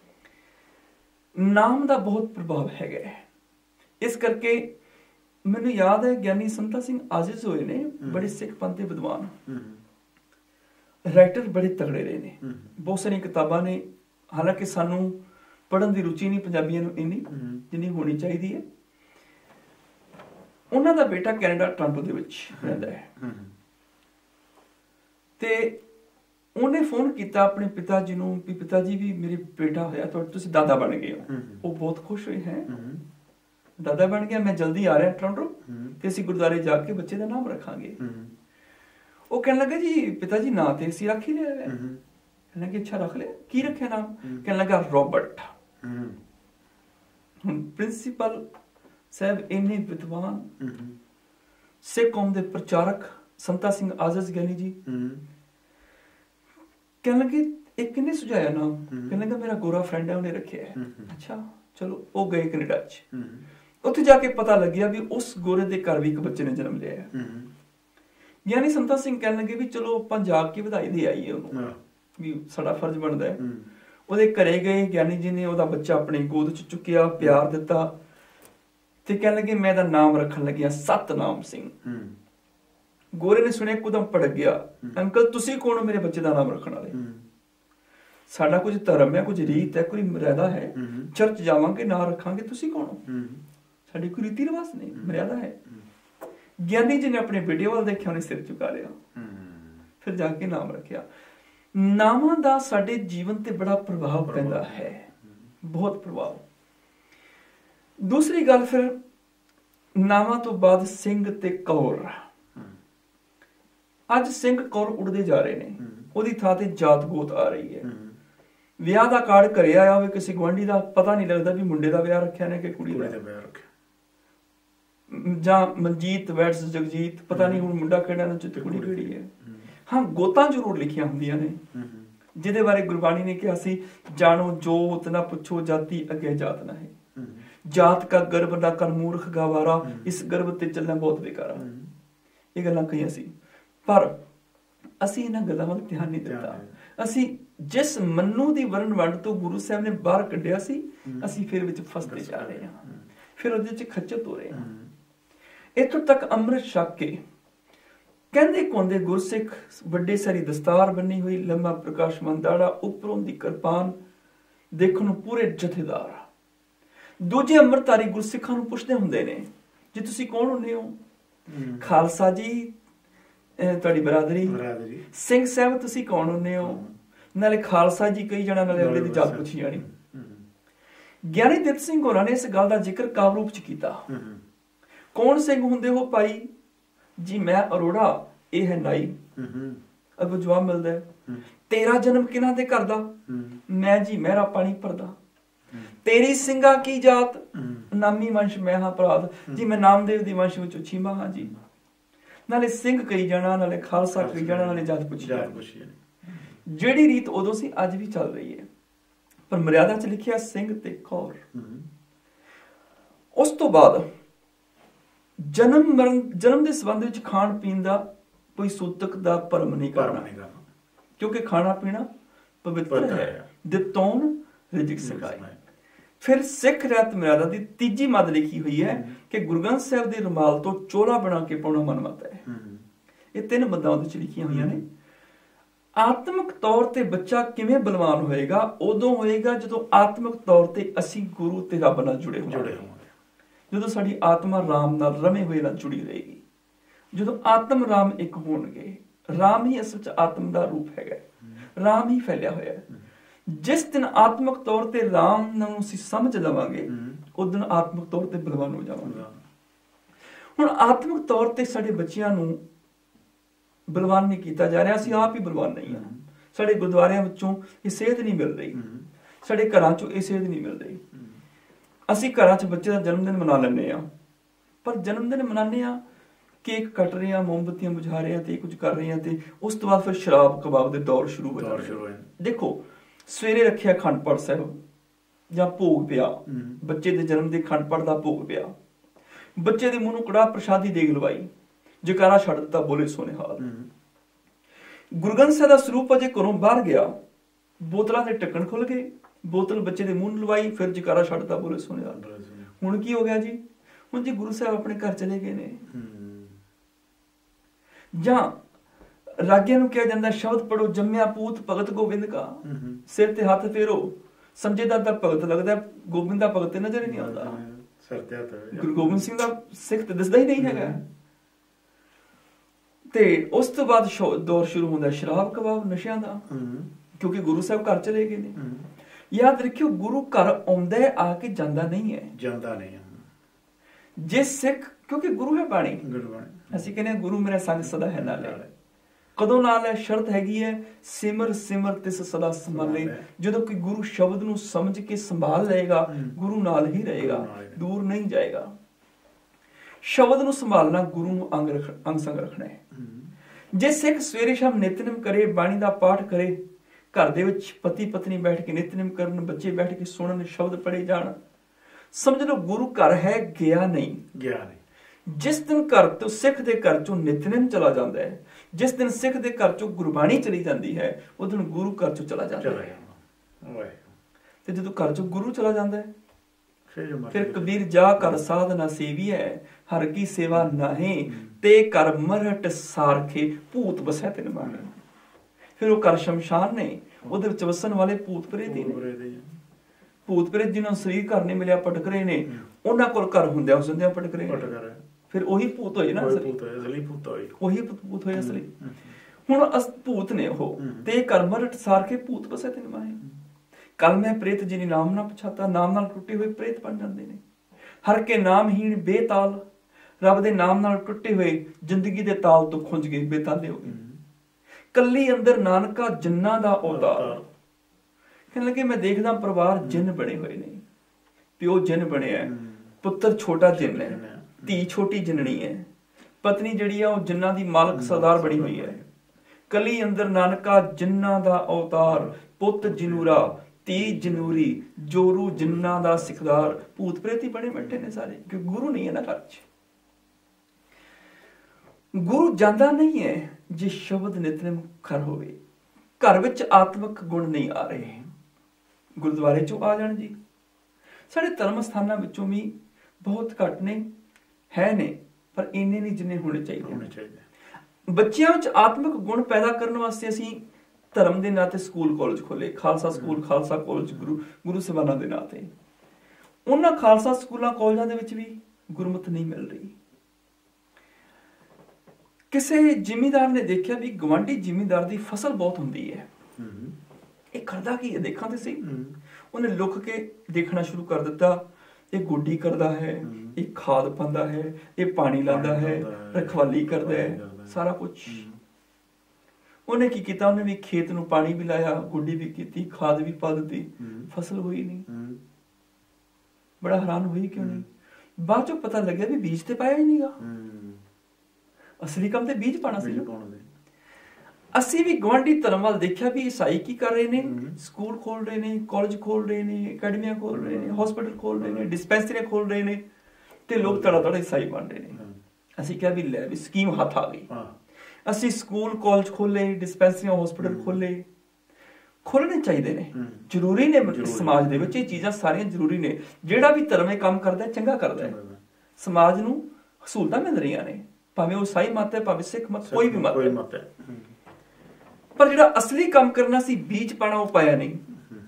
ਨਾਮ ਦਾ ਬਹੁਤ ਪ੍ਰਭਾਵ ਹੈਗਾ। ਇਸ ਕਰਕੇ ਮੈਨੂੰ ਯਾਦ ਹੈ ਗਿਆਨੀ ਸੰਤਾ ਸਿੰਘ ਆਜ਼ਿਜ਼ ਹੋਏ ਨੇ, ਬੜੇ ਸਿੱਖ ਪੰਥ ਦੇ ਵਿਦਵਾਨ, ਰਾਈਟਰ ਬੜੇ ਤਗੜੇ ਰਹੇ ਨੇ, ਬਹੁਤ ਸਾਰੀਆਂ ਕਿਤਾਬਾਂ ਨੇ। ਹਾਲਾਂਕਿ ਸਾਨੂੰ ਪੜ੍ਹਨ ਦੀ ਰੁਚੀ ਨਹੀਂ ਪੰਜਾਬੀਆਂ ਨੂੰ ਇੰਨੀ ਜਿੰਨੀ ਹੋਣੀ ਚਾਹੀਦੀ ਹੈ। ਉਹਨਾਂ ਦਾ ਬੇਟਾ ਕੈਨੇਡਾ ਟੋਰਾਂਟੋ ਦੇ ਵਿੱਚ ਰਹਿੰਦਾ ਹੈ ਤੇ ਉਹਨੇ ਫੋਨ ਕੀਤਾ ਆਪਣੇ ਪਿਤਾ ਜੀ ਨੂੰ ਵੀ ਪਿਤਾ ਜੀ ਵੀ ਮੇਰੇ ਬੇਟਾ ਹੋਇਆ ਤਾਂ ਤੁਸੀਂ ਦਾਦਾ ਬਣ ਗਏ ਹੋ। ਉਹ ਬਹੁਤ ਖੁਸ਼ ਹੋਏ, ਹੈ ਦਾਦਾ ਬਣ ਗਿਆ, ਮੈਂ ਜਲਦੀ ਆ ਰਿਹਾ ਟੋਰਾਂਟੋ ਤੇ ਅਸੀਂ ਗੁਰਦੁਆਰੇ ਜਾ ਕੇ ਬੱਚੇ ਦਾ ਨਾਮ ਰੱਖਾਂਗੇ। ਉਹ ਕਹਿਣ ਲੱਗਾ ਜੀ ਪਿਤਾ ਜੀ ਨਾਂ ਤੇ ਅਸੀਂ ਰੱਖ ਹੀ ਲਿਆ ਹੈ। ਕਹਿਣ ਲੱਗੇ ਅੱਛਾ ਰੱਖ ਲਿਆ, ਕੀ ਰੱਖਿਆ ਨਾਮ? ਕਹਿਣ ਲੱਗਾ ਰੋਬਰਟ। ਹੁਣ ਪ੍ਰਿੰਸੀਪਲ ਸਾਹਿਬ ਇੰਨੇ ਵਿਦਵਾਨ ਸਿੱਖ ਕੌਮ ਦੇ ਪ੍ਰਚਾਰਕ ਸੰਤਾ ਸਿੰਘ ਆਜ਼ਜ਼ ਗਿਆਨੀ ਜੀ ਕਹਿਣ ਲੱਗੇ ਇਹ ਕਿਹਨੇ ਸੁਝਾਇਆ ਨਾਮ? ਕਹਿਣ ਲੱਗਾ ਮੇਰਾ ਗੋਰਾ ਫਰੈਂਡ ਹੈ ਉਹਨੇ ਰੱਖਿਆ ਹੈ। ਅੱਛਾ ਚਲੋ ਉਹ ਗਏ ਕੈਨੇਡਾ ਚ, ਉੱਥੇ ਜਾ ਕੇ ਪਤਾ ਲੱਗਿਆ ਵੀ ਉਸ ਗੋਰੇ ਦੇ ਘਰ ਵੀ ਇੱਕ ਬੱਚੇ ਨੇ ਜਨਮ ਲਿਆ ਹੈ। ਗਿਆਨੀ ਸੰਤਾ ਸਿੰਘ ਕਹਿਣ ਲੱਗੇ ਵੀ ਚਲੋ ਆਪਾਂ ਜਾ ਕੇ ਵਧਾਈ ਦੇ ਆਈਏ ਉਹਨੂੰ, ਵੀ ਸਾਡਾ ਫਰਜ਼ ਬਣਦਾ ਹੈ। ਉਹਦੇ ਘਰੇ ਗਏ, ਗਿਆਨੀ ਜੀ ਨੇ ਉਹਦਾ ਬੱਚਾ ਆਪਣੀ ਗੋਦ ਚ ਚੁੱਕਿਆ, ਪਿਆਰ ਦਿੱਤਾ ਤੇ ਕਹਿਣ ਲੱਗੇ ਮੈਂ ਇਹਦਾ ਨਾਮ ਰੱਖਣ ਲੱਗਿਆ ਸਤਨਾਮ ਸਿੰਘ। ਗੋਰੇ ਨੇ ਸੁਣਿਆ ਇੱਕਦਮ ਭੜਕ ਗਿਆ, ਅੰਕਲ ਤੁਸੀਂ ਕੌਣ ਹੋ ਮੇਰੇ ਬੱਚੇ ਦਾ ਨਾਮ ਰੱਖਣ ਵਾਲੇ? ਸਾਡਾ ਕੁਝ ਧਰਮ ਹੈ, ਕੁਝ ਰੀਤ ਹੈ, ਕੋਈ ਮਰਿਆਦਾ ਹੈ, ਚਰਚ ਜਾਵਾਂਗੇ ਨਾਂ ਰੱਖਾਂਗੇ, ਤੁਸੀਂ ਕੌਣ ਹੋ? ਸਾਡੀ ਕੋਈ ਰੀਤੀ ਰਿਵਾਜ ਨਹੀਂ, ਮਰਿਆਦਾ ਹੈ। ਗਿਆਨੀ ਜੀ ਨੇ ਆਪਣੇ ਬੇਟੇ ਵੱਲ ਦੇਖਿਆ, ਉਹਨੇ ਸਿਰ ਝੁਕਾ ਲਿਆ, ਫਿਰ ਜਾ ਕੇ ਨਾਮ ਰੱਖਿਆ। ਨਾਮਾਂ ਦਾ ਸਾਡੇ ਜੀਵਨ ਤੇ ਬੜਾ ਪ੍ਰਭਾਵ ਪੈਂਦਾ ਹੈ, ਬਹੁਤ ਪ੍ਰਭਾਵ। ਦੂਸਰੀ ਗੱਲ, ਫਿਰ ਨਾਮਾਂ ਤੋਂ ਬਾਅਦ ਸਿੰਘ ਤੇ ਕੌਰ। ਅੱਜ ਸਿੰਘ ਕੌਰ ਉੜਦੇ ਜਾ ਰਹੇ ਨੇ, ਉਹਦੀ ਥਾਂ ਤੇ ਜਾਤ ਗੋਤ ਆ ਰਹੀ ਹੈ। ਵਿਆਹ ਦਾ ਕਾਰਡ ਘਰੇ ਆਇਆ ਹੋਵੇ ਕਿਸੇ ਗੁਆਂਢੀ ਦਾ, ਪਤਾ ਨਹੀਂ ਲੱਗਦਾ ਵੀ ਮੁੰਡੇ ਦਾ ਵਿਆਹ ਰੱਖਿਆ ਨੇ ਕਿ ਕੁੜੀ ਦਾ ਵਿਆਹ ਰੱਖਿਆ, ਜਾਂ ਮਨਜੀਤ ਵੈਟਸ ਜਗਜੀਤ, ਪਤਾ ਨਹੀਂ ਹੁਣ ਮੁੰਡਾ ਕਿਹੜਾ ਨਾ ਤੇ ਕੁੜੀ ਕਿਹੜੀ ਹੈ। ਹਾਂ, ਗੋਤਾਂ ਜ਼ਰੂਰ ਲਿਖੀਆਂ ਹੁੰਦੀਆਂ ਨੇ ਜਿਹਦੇ ਬਾਰੇ ਗੁਰਬਾਣੀ ਨੇ ਕਿਹਾ ਸੀ ਜਾਣੋ ਜੋਤ ਨਾ ਪੁੱਛੋ ਜਾਤੀ ਅੱਗੇ ਜਾਤ ਨਾ ਹੈ, ਜਾਤ ਕਾ ਗਰਭ ਨਾ ਕਰ ਮੂਰਖ ਗਵਾਰਾ, ਇਸ ਗਰਭ ਤੇ ਚੱਲਣਾ ਬਹੁਤ ਬੇਕਾਰਾ। ਇਹ ਗੱਲਾਂ ਕਹੀਆਂ ਸੀ, ਪਰ ਅਸੀਂ ਇਹਨਾਂ ਗੱਲਾਂ ਵੱਲ ਧਿਆਨ ਨਹੀਂ ਦਿੱਤਾ। ਅਸੀਂ ਜਿਸ ਮੰਨੂ ਦੀ ਵਰਨ ਵੰਡ ਤੋਂ ਗੁਰੂ ਸਾਹਿਬ ਨੇ ਬਾਹਰ ਕੱਢਿਆ ਸੀ, ਅਸੀਂ ਫਿਰ ਵਿੱਚ ਫਸਦੇ ਜਾ ਰਹੇ ਹਾਂ, ਫਿਰ ਉਹਦੇ ਚ ਖੱਚਤ ਹੋ ਰਹੇ ਹਾਂ। ਇੱਥੋਂ ਤੱਕ ਅੰਮ੍ਰਿਤ ਛਕ ਕੇ ਕਹਿੰਦੇ ਕੋਂਦੇ ਗੁਰਸਿੱਖ, ਵੱਡੇ ਸਾਰੀ ਦਸਤਾਰ ਬੰਨੀ ਹੋਈ, ਲੰਮਾ ਪ੍ਰਕਾਸ਼ਮਾਨ ਦਾੜਾ, ਉੱਪਰੋਂ ਦੀ ਕਿਰਪਾਨ, ਦੇਖਣ ਨੂੰ ਪੂਰੇ ਜਥੇਦਾਰ। ਦੂਜੇ ਅੰਮ੍ਰਿਤਧਾਰੀ ਗੁਰਸਿੱਖਾਂ ਨੂੰ ਪੁੱਛਦੇ ਹੁੰਦੇ ਨੇ ਜੀ ਤੁਸੀਂ ਕੌਣ ਹੁੰਦੇ ਹੋ? ਖਾਲਸਾ ਜੀ ਤੁਹਾਡੀ ਬਰਾਦਰੀ, ਸਿੰਘ ਸਾਹਿਬ ਤੁਸੀਂ ਕੌਣ ਹੁੰਦੇ ਹੋ? ਨਾਲੇ ਖਾਲਸਾ ਜੀ ਕਹੀ ਜਾਣਾ, ਨਾਲੇ ਅਗਲੇ ਦੀ ਜਾਤ ਪੁੱਛੀ ਜਾਣੀ। ਗਿਆਨੀ ਦਿੱਤ ਸਿੰਘ ਹੋਰਾਂ ਨੇ ਇਸ ਗੱਲ ਦਾ ਜ਼ਿਕਰ ਕਾਵਿ ਰੂਪ ਚ ਕੀਤਾ। ਕੌਣ ਸਿੰਘ ਹੁੰਦੇ ਹੋ ਭਾਈ? ਜੀ ਮੈਂ ਅਰੋੜਾ, ਇਹ ਹੈ ਨਾਈ। ਅੱਗੋਂ ਜਵਾਬ ਮਿਲਦਾ ਹੈ ਤੇਰਾ ਜਨਮ ਕਿਹਨਾਂ ਦੇ ਘਰ ਦਾ? ਮੈਂ ਜੀ ਮਹਿਰਾ ਪਾਣੀ ਭਰਦਾ। ਤੇਰੀ ਸਿੰਘਾ ਕੀ ਜਾਤ? ਨਾਮੀ ਵੰਸ਼ ਮੈਂ ਹਾਂ ਭਰਾਤ। ਜੀ ਮੈਂ ਨਾਮਦੇਵ ਦੀ ਵੰਸ਼ ਵਿੱਚੋਂ ਛੀਮਾ ਹਾਂ ਜੀ। ਨਾਲੇ ਸਿੰਘ ਕਹੀ ਜਾਣਾ, ਨਾਲੇ ਖਾਲਸਾ ਕਹੀ ਜਾਣਾ, ਨਾਲੇ ਜਾਤ ਪੁੱਛੀ ਜਾਣਾ। ਜਿਹੜੀ ਰੀਤ ਉਦੋਂ ਸੀ ਅੱਜ ਵੀ ਚੱਲ ਰਹੀ ਹੈ, ਪਰ ਮਰਿਆਦਾ ਚ ਲਿਖਿਆ ਸਿੰਘ ਤੇ ਕੌਰ। ਉਸ ਤੋਂ ਬਾਅਦ ਜਨਮ ਮਰਨ ਜਨਮ ਦੇ ਸੰਬੰਧ ਵਿੱਚ ਖਾਣ ਪੀਣ ਦਾ ਕੋਈ ਸੂਤਕ ਦਾ ਭਰਮ ਨਹੀਂ ਕਰਨਾ, ਕਿਉਂਕਿ ਖਾਣਾ ਪੀਣਾ ਪਵਿੱਤਰ ਹੈ। ਦਿੱਤੋਨ ਰਿਜਕ ਸਿਖਾਏ। ਫਿਰ ਸਿੱਖ ਰਹਿਤ ਮਰਿਆਦਾ ਦੀ ਤੀਜੀ ਮੱਦ ਲਿਖੀ ਹੋਈ ਹੈ ਕਿ ਗੁਰੂ ਗ੍ਰੰਥ ਸਾਹਿਬ ਦੇ ਰੁਮਾਲ ਤੋਂ ਚੋਲਾ ਬਣਾ ਕੇ ਪਾਉਣਾ ਮਨਮਤ ਹੈ। ਇਹ ਤਿੰਨ ਮੱਦਾਂ ਉਹਦੇ ਚ ਲਿਖੀਆਂ ਹੋਈਆਂ ਨੇ। ਆਤਮਿਕ ਤੌਰ ਤੇ ਬੱਚਾ ਕਿਵੇਂ ਬਲਵਾਨ ਹੋਏਗਾ? ਉਦੋਂ ਹੋਏਗਾ ਜਦੋਂ ਆਤਮਿਕ ਤੌਰ ਤੇ ਅਸੀਂ ਗੁਰੂ ਤੇ ਰੱਬ ਨਾਲ ਜੁੜੇ ਹੋਵਾਂਗੇ, ਜਦੋਂ ਸਾਡੀ ਆਤਮਾ ਰਾਮ ਨਾਲ ਰਮੇ ਹੋਏ ਨਾਲ ਜੁੜੀ ਰਹੇਗੀ, ਜਦੋਂ ਆਤਮ ਰਾਮ ਇੱਕ ਹੋਣਗੇ। ਰਾਮ ਹੀ ਅਸਲ ਚ ਆਤਮ ਦਾ ਰੂਪ ਹੈਗਾ, ਰਾਮ ਹੀ ਫੈਲਿਆ ਹੋਇਆ ਹੈ। ਜਿਸ ਦਿਨ ਆਤਮਿਕ ਤੌਰ ਤੇ ਰਾਮ ਨੂੰ ਅਸੀਂ ਸਮਝ ਲਵਾਂਗੇ, ਉਸ ਦਿਨ ਆਤਮਿਕ ਤੌਰ ਤੇ ਬਲਵਾਨ ਹੋ ਜਾਵਾਂਗੇ। ਹੁਣ ਆਤਮਿਕ ਤੌਰ ਤੇ ਸਾਡੇ ਬੱਚਿਆਂ ਨੂੰ ਬਲਵਾਨ ਨਹੀਂ ਕੀਤਾ ਜਾ ਰਿਹਾ, ਅਸੀਂ ਆਪ ਹੀ ਬਲਵਾਨ ਨਹੀਂ ਹਾਂ। ਸਾਡੇ ਗੁਰਦੁਆਰਿਆਂ ਵਿੱਚੋਂ ਇਹ ਸੇਧ ਨਹੀਂ ਮਿਲ ਰਹੀ, ਸਾਡੇ ਘਰਾਂ ਚੋਂ ਇਹ ਸੇਧ ਨਹੀਂ ਮਿਲ ਰਹੀ। ਅਸੀਂ ਘਰਾਂ 'ਚ ਬੱਚੇ ਦਾ ਜਨਮ ਦਿਨ ਮਨਾ ਲੈਂਦੇ ਹਾਂ, ਪਰ ਜਨਮ ਦਿਨ ਮਨਾਉਂਦੇ ਹਾਂ, ਕੇਕ ਕੱਟ ਰਹੇ ਹਾਂ, ਮੋਮਬੱਤੀਆਂ ਬੁਝਾ ਰਹੇ ਹਾਂ ਤੇ ਕੁਝ ਕਰ ਰਹੇ ਹਾਂ, ਤੇ ਉਸ ਤੋਂ ਬਾਅਦ ਫਿਰ ਸ਼ਰਾਬ ਕਬਾਬ ਦੇ ਦੌਰ ਸ਼ੁਰੂ ਹੋ ਜਾਂਦੇ। ਦੇਖੋ, ਸਵੇਰੇ ਰੱਖਿਆ ਅਖੰਡ ਪਾਠ ਸਾਹਿਬ ਜਾਂ ਭੋਗ ਪਿਆ, ਬੱਚੇ ਦੇ ਜਨਮ ਦੇ ਅਖੰਡ ਪਾਠ ਦਾ ਭੋਗ ਪਿਆ, ਬੱਚੇ ਦੇ ਮੂੰਹ ਨੂੰ ਕੜਾਹ ਪ੍ਰਸ਼ਾਦੀ ਦੇਗ ਲਵਾਈ, ਜਕਾਰਾ ਛੱਡ ਦਿੱਤਾ, ਬੋਲੇ ਸੋਨੇ ਹਾਲ। ਗੁਰੂ ਗ੍ਰੰਥ ਸਾਹਿਬ ਦਾ ਸਰੂਪ ਅਜੇ ਘਰੋਂ ਬਾਹਰ ਗਿਆ, ਬੋਤਲਾਂ ਦੇ ਢੱਕਣ ਖੁੱਲ ਗਏ, ਬੋਤਲ ਬੱਚੇ ਦੇ ਮੂੰਹ ਨੂੰ ਲਵਾਈ, ਫਿਰ ਜਕਾਰਾ ਛੱਡਤਾ, ਬੋਲੇ ਸੋਨੇ ਹਾਲ। ਹੁਣ ਕੀ ਹੋ ਗਿਆ ਜੀ? ਹੁਣ ਜੀ ਗੁਰੂ ਸਾਹਿਬ ਆਪਣੇ ਘਰ ਚਲੇ ਗਏ ਨੇ। ਜਾਂ ਰਾਗੀਆਂ ਨੂੰ ਕਿਹਾ ਜਾਂਦਾ ਸ਼ਬਦ ਪੜੋ, ਜੰਮਿਆ ਪੂਤ ਭਗਤ ਗੋਬਿੰਦ ਕਾ, ਸਿਰ ਤੇ ਹੱਥ ਫੇਰੋ, ਸਮਝੇਦਾਰ ਦਾ ਭਗਤ ਲੱਗਦਾ, ਗੋਬਿੰਦ ਦਾ ਭਗਤ ਨਜ਼ਰ ਹੀ ਨਹੀਂ ਆਉਂਦਾ। ਗੁਰੂ ਗੋਬਿੰਦ ਸਿੰਘ ਦਾ ਸਿੱਖ ਤੇ ਦਿਸਦਾ ਹੀ ਨਹੀਂ ਹੈਗਾ। ਤੇ ਉਸ ਤੋਂ ਬਾਅਦ ਦੌਰ ਸ਼ੁਰੂ ਹੁੰਦਾ ਸ਼ਰਾਬ ਕਬਾਬ ਨਸ਼ਿਆਂ ਦਾ, ਕਿਉਂਕਿ ਗੁਰੂ ਸਾਹਿਬ ਘਰ ਚਲੇ ਗਏ ਨੇ। ਯਾਦ ਰੱਖਿਓ, ਗੁਰੂ ਘਰ ਆਉਂਦਾ ਆ ਕੇ ਜਾਂਦਾ ਨਹੀਂ ਹੈ, ਜਾਂਦਾ ਨਹੀਂ। ਜੇ ਸਿੱਖ, ਕਿਉਂਕਿ ਗੁਰੂ ਹੈ ਬਾਣੀ, ਅਸੀਂ ਕਹਿੰਦੇ ਹਾਂ ਗੁਰੂ ਮੇਰਾ ਸੰਗ ਸਦਾ ਹੈ ਨਾਲੇ। ਕਦੋਂ ਨਾਲ ਹੈ? ਸ਼ਰਤ ਹੈਗੀ ਹੈ ਸਿਮਰ ਸਿਮਰ ਤਿਸ ਸਦਾ ਸੰਭਾਲੇ। ਜਦੋਂ ਕਿ ਗੁਰੂ ਸ਼ਬਦ ਨੂੰ ਸਮਝ ਕੇ ਸੰਭਾਲ ਲਏਗਾ, ਗੁਰੂ ਨਾਲ ਹੀ ਰਹੇਗਾ, ਦੂਰ ਨਹੀਂ ਜਾਏਗਾ। ਸ਼ਬਦ ਨੂੰ ਸੰਭਾਲਣਾ, ਗੁਰੂ ਨੂੰ ਅੰਗ ਰੱਖ ਅੰਗ ਸੰਗ ਰੱਖਣਾ ਹੈ। ਜੇ ਸਿੱਖ ਸਵੇਰੇ ਸ਼ਾਮ ਨਿਤਨੇਮ ਕਰੇ, ਬਾਣੀ ਦਾ ਪਾਠ ਕਰੇ, ਘਰ ਦੇ ਵਿੱਚ ਪਤੀ ਪਤਨੀ ਬੈਠ ਕੇ ਨਿਤਨੇਮ ਕਰਨ, ਬੱਚੇ ਬੈਠ ਕੇ ਸੁਣਨ, ਸ਼ਬਦ ਪੜ੍ਹੇ ਜਾਣ, ਸਮਝ ਲਓ ਗੁਰੂ ਘਰ ਹੈ, ਗਿਆ ਨਹੀਂ ਗਿਆ ਨਹੀਂ। ਜਿਸ ਦਿਨ ਘਰ ਤੋਂ ਸਿੱਖ ਦੇ ਘਰ ਚੋਂ ਨਿਤਨੇਮ ਚਲਾ ਜਾਂਦਾ ਹੈ, ਜਿਸ ਦਿਨ ਸਿੱਖ ਦੇ ਘਰ ਚੋਂ ਗੁਰਬਾਣੀ ਚਲੀ ਜਾਂਦੀ ਹੈ, ਉਹ ਦਿਨ ਗੁਰੂ ਘਰ ਚੋਂ ਚਲਾ ਜਾਂਦਾ ਹੈ। ਤੇ ਜਦੋਂ ਘਰ ਚੋਂ ਗੁਰੂ ਚਲਾ ਜਾਂਦਾ ਹੈ, ਫਿਰ ਕਬੀਰ ਜਾ ਕਰ ਸਾਧਨਾ ਸੇਵੀ ਹੈ, ਹਰ ਕੀ ਸੇਵਾ ਨਾਹੀਂ ਤੇ ਕਰ ਮਰਟ ਸਾਰਖੇ ਭੂਤ ਬਸੈ ਤਿਨ ਮਾਰੇ। ਫਿਰ ਉਹ ਘਰ ਸ਼ਮਸ਼ਾਨ ਨੇ, ਉਹਦੇ ਵਿੱਚ ਵਸਣ ਵਾਲੇ ਭੂਤ ਪ੍ਰੇਤ ਹੀ ਨੇ। ਭੂਤ ਪ੍ਰੇਤ ਜਿਹਨਾਂ ਨੂੰ ਸਰੀਰ ਘਰ ਨਹੀਂ ਮਿਲਿਆ, ਭਟਕ ਰਹੇ ਨੇ, ਉਹਨਾਂ ਕੋਲ ਘਰ ਹੁੰਦਿਆਂ ਉਸ ਹੁੰਦਿਆਂ ਭਟਕ ਰਹੇ ਨੇ। ਫਿਰ ਉਹੀ ਭੂਤ ਹੋਏ ਨਾ, ਉਹੀ ਭੂਤ ਹੋਏ ਅਸਲੀ। ਹੁਣ ਭੂਤ ਨੇ ਉਹ, ਤੇ ਕਰ ਮਰਟ ਸਾਰਖੇ ਭੂਤ ਬਸੈ ਤਿਨ ਮਾਰੇ। ਕੱਲ ਮੈਂ ਪ੍ਰੇਤ ਜਿਹਨੀ ਨਾਮ ਨਾ ਪਛਾਤਾ, ਨਾਮ ਨਾਲ ਟੁੱਟੇ ਹੋਏ ਪ੍ਰੇਤ ਬਣ ਜਾਂਦੇ ਨੇ। ਹਰ ਕੇ ਨਾਮਹੀਣ ਬੇਤਾਲ, ਰੱਬ ਦੇ ਨਾਮ ਨਾਲ ਟੁੱਟੇ ਹੋਏ ਜ਼ਿੰਦਗੀ ਦੇ ਤਾਲ ਤੋਂ ਖੁੰਝ ਗਏ, ਬੇਤਾਲੇ ਹੋ ਗਏ। ਕੱਲੀ ਅੰਦਰ ਨਾਨਕਾ ਜਿੰਨਾਂ ਦਾ ਅਵਤਾਰ। ਕਹਿਣ ਲੱਗੇ ਮੈਂ ਦੇਖਦਾ ਪਰਿਵਾਰ ਜਿੰਨ ਬਣੇ ਹੋਏ ਨੇ, ਪਿਓ ਜਿੰਨ ਬਣਿਆ, ਪੁੱਤਰ ਛੋਟਾ ਜਿੰਨ ਹੈ, ਧੀ ਛੋਟੀ ਜਿੰਨਣੀ ਹੈ, ਪਤਨੀ ਜਿਹੜੀ ਆ ਉਹ ਜਿੰਨਾਂ ਦੀ ਮਾਲਕ ਸਰਦਾਰ ਬਣੀ ਹੋਈ ਹੈ। ਕੱਲੀ ਅੰਦਰ ਨਾਨਕਾ ਜਿੰਨਾਂ ਦਾ ਅਵਤਾਰ, ਪੁੱਤ ਜਨੂਰਾ, ਧੀ ਜਨੂਰੀ, ਜੋਰੂ ਜਿੰਨਾਂ ਦਾ ਸਿਖਦਾਰ। ਭੂਤ ਪ੍ਰੇਤੀ ਬਣੇ ਬੈਠੇ ਨੇ ਸਾਰੇ, ਕਿ ਗੁਰੂ ਨਹੀਂ ਹੈ ਨਾ ਘਰ ਚ। ਗੁਰੂ ਜਾਂਦਾ ਨਹੀਂ ਹੈ ਜੇ ਸ਼ਬਦ ਨਿਤਨੇਮ ਖਰ ਹੋਵੇ। ਘਰ ਵਿੱਚ ਆਤਮਿਕ ਗੁਣ ਨਹੀਂ ਆ ਰਹੇ, ਗੁਰਦੁਆਰੇ ਚੋਂ ਆ ਜਾਣ ਜੀ। ਸਾਡੇ ਧਰਮ ਸਥਾਨਾਂ ਵਿੱਚੋਂ ਵੀ ਬਹੁਤ ਘੱਟ ਨੇ, ਹੈ ਨੇ, ਪਰ ਇੰਨੇ ਨਹੀਂ ਜਿੰਨੇ ਹੋਣੇ ਚਾਹੀਦੇ ਹੋਣੇ ਚਾਹੀਦੇ। ਬੱਚਿਆਂ ਵਿੱਚ ਆਤਮਿਕ ਗੁਣ ਪੈਦਾ ਕਰਨ ਵਾਸਤੇ ਅਸੀਂ ਧਰਮ ਦੇ ਨਾਂ ਤੇ ਸਕੂਲ ਕਾਲਜ ਖੋਲੇ, ਖਾਲਸਾ ਸਕੂਲ, ਖਾਲਸਾ ਕਾਲਜ, ਗੁਰੂ ਗੁਰੂ ਸਾਹਿਬਾਨਾਂ ਦੇ ਨਾਂ ਤੇ। ਉਹਨਾਂ ਖਾਲਸਾ ਸਕੂਲਾਂ ਕਾਲਜਾਂ ਦੇ ਵਿੱਚ ਵੀ ਗੁਰਮਤਿ ਨਹੀਂ ਮਿਲ ਰਹੀ। ਕਿਸੇ ਜ਼ਿਮੀਂਦਾਰ ਨੇ ਦੇਖਿਆ ਵੀ ਗਵਾਂਢੀ ਜ਼ਿਮੀਂਦਾਰ ਦੀ ਫਸਲ ਬਹੁਤ ਹੁੰਦੀ ਹੈ, ਇਹ ਕਰਦਾ ਕੀ ਹੈ ਦੇਖਾਂ ਤੇ ਸਹੀ। ਉਹਨੇ ਲੁਕ ਕੇ ਦੇਖਣਾ ਸ਼ੁਰੂ ਕਰ ਦਿੱਤਾ, ਇਹ ਗੋਡੀ ਕਰਦਾ ਹੈ, ਇਹ ਖਾਦ ਪਾਉਂਦਾ ਹੈ, ਇਹ ਪਾਣੀ ਲਾਉਂਦਾ ਹੈ, ਰਖਵਾਲੀ ਕਰਦਾ ਹੈ, ਸਾਰਾ ਕੁਛ। ਉਹਨੇ ਕੀ ਕੀਤਾ, ਉਹਨੇ ਵੀ ਖੇਤ ਨੂੰ ਪਾਣੀ ਵੀ ਲਾਇਆ, ਗੋਡੀ ਵੀ ਕੀਤੀ, ਖਾਦ ਵੀ ਪਾ ਦਿੱਤੀ, ਫਸਲ ਹੋਈ ਨਹੀਂ। ਬੜਾ ਹੈਰਾਨ ਹੋਈ ਕਿਉਂ ਨਹੀਂ। ਬਾਅਦ ਚੋਂ ਪਤਾ ਲੱਗਿਆ ਵੀ ਬੀਜ ਤੇ ਪਾਇਆ ਹੀ ਨਹੀਂਗਾ। ਅਸਲੀ ਕੰਮ ਤੇ ਬੀਜ ਪਾਣਾ ਸੀ। ਅਸੀਂ ਵੀ ਗੁਆਂਢੀ ਧਰਮ ਵੱਲ ਦੇਖਿਆ ਵੀ ਈਸਾਈ ਕੀ ਕਰ ਰਹੇ ਨੇ, ਸਕੂਲ ਖੋਲ ਰਹੇ ਨੇ, ਕਾਲਜ ਖੋਲ ਰਹੇ ਨੇ, ਅਕੈਡਮੀਆਂ ਖੋਲ ਰਹੇ ਨੇ, ਹਸਪੀਟਲ ਖੋਲ ਰਹੇ ਨੇ, ਡਿਸਪੈਂਸਰੀਆਂ ਖੋਲ ਰਹੇ ਨੇ, ਤੇ ਲੋਕ ਤੜਾ ਤੜਾ ਈਸਾਈ ਬਣ ਰਹੇ ਨੇ। ਅਸੀਂ ਕਿਹਾ ਵੀ ਲੈ ਵੀ ਸਕੀਮ ਹੱਥ ਆ ਗਈ। ਅਸੀਂ ਸਕੂਲ ਕਾਲਜ ਖੋਲੇ, ਡਿਸਪੈਂਸਰੀਆਂ, ਹਸਪੀਟਲ ਖੋਲੇ। ਖੋਲਣੇ ਚਾਹੀਦੇ ਨੇ, ਜ਼ਰੂਰੀ ਨੇ ਸਮਾਜ ਦੇ ਵਿੱਚ, ਇਹ ਚੀਜ਼ਾਂ ਸਾਰੀਆਂ ਜ਼ਰੂਰੀ ਨੇ। ਜਿਹੜਾ ਵੀ ਧਰਮ ਇਹ ਕੰਮ ਕਰਦਾ ਚੰਗਾ ਕਰਦਾ, ਸਮਾਜ ਨੂੰ ਸਹੂਲਤਾਂ ਮਿਲ ਰਹੀਆਂ ਨੇ, ਭਾਵੇਂ ਉਹ ਈਸਾਈ ਮਤ ਹੈ, ਭਾਵੇਂ ਸਿੱਖ ਮਤ, ਕੋਈ ਵੀ ਮਤ ਹੈ। ਪਰ ਜਿਹੜਾ ਅਸਲੀ ਕੰਮ ਕਰਨਾ ਸੀ, ਬੀਜ ਪਾਣਾ, ਉਹ ਪਾਇਆ ਨਹੀਂ।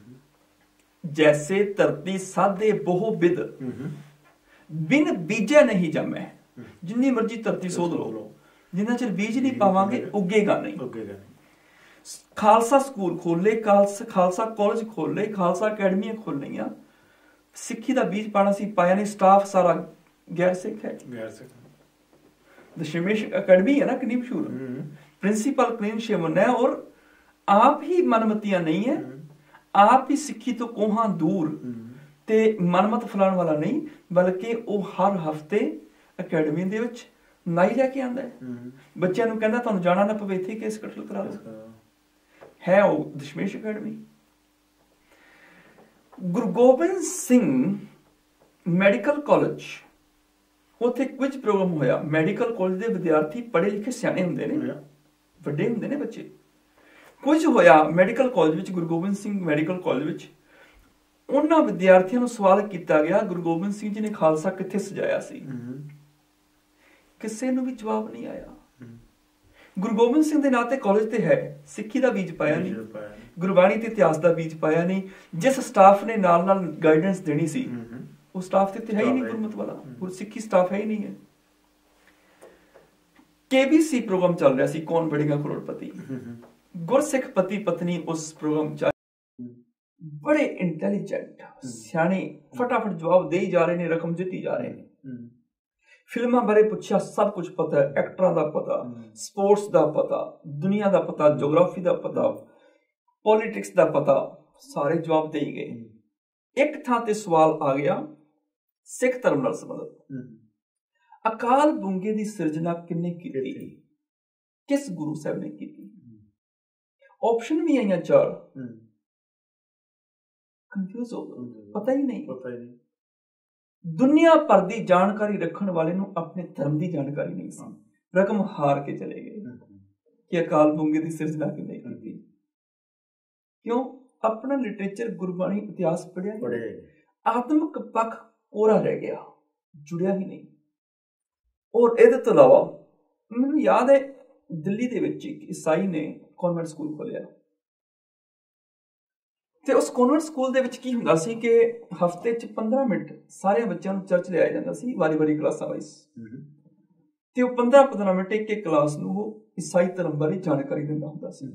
ਜੈਸੇ ਧਰਤੀ ਸਾਧੇ ਬਹੁ ਬਿਦ, ਬਿਨ ਬੀਜੇ ਨਹੀਂ ਜੰਮੈ। ਜਿੰਨੀ ਮਰਜ਼ੀ ਧਰਤੀ ਸੋਧ ਲਓ, ਜਿੰਨਾ ਚਿਰ ਬੀਜ ਨਹੀਂ ਪਾਵਾਂਗੇ ਉੱਗੇਗਾ ਨਹੀਂ। ਖਾਲਸਾ ਸਕੂਲ ਖੋਲੇ, ਖਾਲਸਾ ਖਾਲਸਾ ਕਾਲਜ ਖੋਲੇ, ਖਾਲਸਾ ਅਕੈਡਮੀਆਂ ਖੋਲੀਆਂ, ਸਿੱਖੀ ਦਾ ਬੀਜ ਪਾਣਾ ਸੀ, ਪਾਇਆ ਨਹੀਂ। ਸਟਾਫ ਸਾਰਾ ਗੈਰ ਸਿੱਖ ਹੈ। ਦਸ਼ਮੇਸ਼ ਅਕੈਡਮੀ ਹੈ ਨਾ ਕਿੰਨੀ ਮਸ਼ਹੂਰ, ਪ੍ਰਿੰਸੀਪਲ ਕਲੀਨ ਸ਼ੇਵਨ ਹੈ, ਔਰ ਆਪ ਹੀ ਮਨਮਤੀਆਂ ਨਹੀਂ ਹੈ, ਆਪ ਹੀ ਸਿੱਖੀ ਤੋਂ ਕੋਹਾਂ ਦੂਰ ਤੇ ਮਨਮਤ ਫਲਾਣ ਵਾਲਾ ਨਹੀਂ, ਬਲਕਿ ਉਹ ਹਰ ਹਫਤੇ ਅਕੈਡਮੀ ਦੇ ਵਿੱਚ ਨਾਈ ਲੈ ਕੇ ਆਉਂਦਾ ਹੈ। ਬੱਚਿਆਂ ਨੂੰ ਕਹਿੰਦਾ ਤੁਹਾਨੂੰ ਜਾਣਾ ਨਾ ਪਵੇ, ਇੱਥੇ ਕੇਸ ਕਤਲ ਕਰਾ ਲਓ। ਹੈ ਉਹ Dashmesh academy. Guru Gobind Singh medical college, ਉੱਥੇ ਕੁਝ ਪ੍ਰੋਗਰਾਮ ਹੋਇਆ। ਮੈਡੀਕਲ ਕਾਲਜ ਦੇ ਵਿਦਿਆਰਥੀ ਪੜ੍ਹੇ ਲਿਖੇ ਸਿਆਣੇ ਹੁੰਦੇ ਨੇ, ਵੱਡੇ ਹੁੰਦੇ ਨੇ ਬੱਚੇ। ਕੁਝ ਹੋਇਆ ਮੈਡੀਕਲ ਕਾਲਜ ਵਿੱਚ, ਗੁਰੂ ਗੋਬਿੰਦ ਸਿੰਘ ਮੈਡੀਕਲ ਕਾਲਜ ਵਿੱਚ। ਉਹਨਾਂ ਵਿਦਿਆਰਥੀਆਂ ਨੂੰ ਸਵਾਲ ਕੀਤਾ ਗਿਆ, ਗੁਰੂ ਗੋਬਿੰਦ ਸਿੰਘ ਜੀ ਨੇ ਖਾਲਸਾ ਕਿੱਥੇ ਸਜਾਇਆ ਸੀ? ਕਿਸੇ ਨੂੰ ਵੀ ਜਵਾਬ ਨਹੀਂ ਆਇਆ। ਗੁਰੂ ਗੋਬਿੰਦ ਸਿੰਘ ਦੇ ਨਾਂ ਤੇ ਕਾਲਜ ਤੇ ਹੈ, ਸਿੱਖੀ ਦਾ ਬੀਜ ਪਾਇਆ ਨਹੀਂ, ਗੁਰਬਾਣੀ ਤੇ ਇਤਿਹਾਸ ਦਾ ਬੀਜ ਪਾਇਆ ਨਹੀਂ। ਜਿਸ ਸਟਾਫ ਨੇ ਨਾਲ ਨਾਲ ਗਾਈਡੈਂਸ ਦੇਣੀ ਸੀ ਉਹ ਸਟਾਫ ਤੇ ਹੈ ਹੀ ਨਹੀਂ ਗੁਰਮਤ ਵਾਲਾ, ਗੁਰਸਿੱਖੀ ਸਟਾਫ ਹੈ ਹੀ ਨਹੀਂ ਹੈ। ਕੇਬੀਸੀ ਪ੍ਰੋਗਰਾਮ ਚੱਲ ਰਿਹਾ ਸੀ, ਕੌਣ ਬਣੇਗਾ ਕਰੋੜਪਤੀ। ਗੁਰਸਿੱਖ ਪਤੀ ਪਤਨੀ ਉਸ ਪ੍ਰੋਗਰਾਮ ਚ ਬੜੇ ਇੰਟੈਲੀਜੈਂਟ ਸਿਆਣੇ ਫਟਾਫਟ ਜਵਾਬ ਦੇ ਹੀ ਜਾ ਰਹੇ ਨੇ, ਰਕਮ ਜਿੱਤੀ ਜਾ ਰਹੇ ਨੇ। ਫਿਲਮਾਂ ਬਾਰੇ ਪੁੱਛਿਆ, ਸਭ ਕੁਝ ਪਤਾ ਹੈ, ਐਕਟਰਾਂ ਦਾ ਪਤਾ, ਸਪੋਰਟਸ ਦਾ ਪਤਾ, ਦੁਨੀਆ ਦਾ ਪਤਾ, ਜੋਗਰਾਫੀ ਦਾ ਪਤਾ, ਪੋਲਿਟਿਕਸ ਦਾ ਪਤਾ, ਸਾਰੇ ਜਵਾਬ ਦੇ ਹੀ ਗਏ। ਇੱਕ ਥਾਂ ਤੇ ਸਵਾਲ ਆ ਗਿਆ ਸਿੱਖ ਧਰਮ ਨਾਲ ਸੰਬੰਧਿਤ, ਅਕਾਲ ਬੁੰਗੇ ਦੀ ਸਿਰਜਣਾ ਕਿੰਨੇ ਕੀਤੀ, ਕਿਸ ਗੁਰੂ ਸਾਹਿਬ ਨੇ ਕੀਤੀ। ਆਪਸ਼ਨ ਵੀ ਆਈਆਂ ਚਾਰ, ਕੰਫਿਊਜ਼ ਹੋ ਗਏ, ਪਤਾ ਹੀ ਨਹੀਂ। ਪਤਾ ਹੀ ਨਹੀਂ। ਦੁਨੀਆ ਭਰ ਦੀ ਜਾਣਕਾਰੀ ਰੱਖਣ ਵਾਲੇ ਨੂੰ ਆਪਣੇ ਧਰਮ ਦੀ ਜਾਣਕਾਰੀ ਨਹੀਂ ਸੀ, ਰਕਮ ਹਾਰ ਕੇ ਚਲੇ ਗਏ ਕਿ ਅਕਾਲ ਬੁੰਗੇ ਦੀ ਸਿਰਜਣਾ ਕਿੰਨੇ ਕੀਤੀ। ਕਿਉਂ? ਆਪਣਾ ਲਿਟਰੇਚਰ, ਗੁਰਬਾਣੀ, ਇਤਿਹਾਸ ਪੜ੍ਹਿਆ, ਆਤਮਿਕ ਪੱਖ ਕੋਰਾ ਰਹਿ ਗਿਆ, ਜੁੜਿਆ ਹੀ ਨਹੀਂ। ਔਰ ਇਹਦੇ ਤੋਂ ਇਲਾਵਾ ਮੈਨੂੰ ਯਾਦ ਹੈ ਦਿੱਲੀ ਦੇ ਵਿੱਚ ਇੱਕ ਈਸਾਈ ਨੇ ਕਨਵੈਂਟ ਸਕੂਲ ਖੋਲਿਆ, ਤੇ ਉਸ ਕਨਵੈਂਟ ਸਕੂਲ ਦੇ ਵਿੱਚ ਕੀ ਹੁੰਦਾ ਸੀ ਕਿ ਹਫ਼ਤੇ ਚ ਪੰਦਰਾਂ ਮਿੰਟ ਸਾਰੇ ਬੱਚਿਆਂ ਨੂੰ ਚਰਚ ਲਿਆਇਆ ਜਾਂਦਾ ਸੀ, ਵਾਰੀ ਵਾਰੀ ਕਲਾਸਾਂ ਵਾਈਜ਼, ਤੇ ਉਹ ਪੰਦਰਾਂ ਪੰਦਰਾਂ ਮਿੰਟ ਇੱਕ ਇੱਕ ਕਲਾਸ ਨੂੰ ਉਹ ਈਸਾਈ ਧਰਮ ਬਾਰੇ ਜਾਣਕਾਰੀ ਦਿੰਦਾ ਹੁੰਦਾ ਸੀ।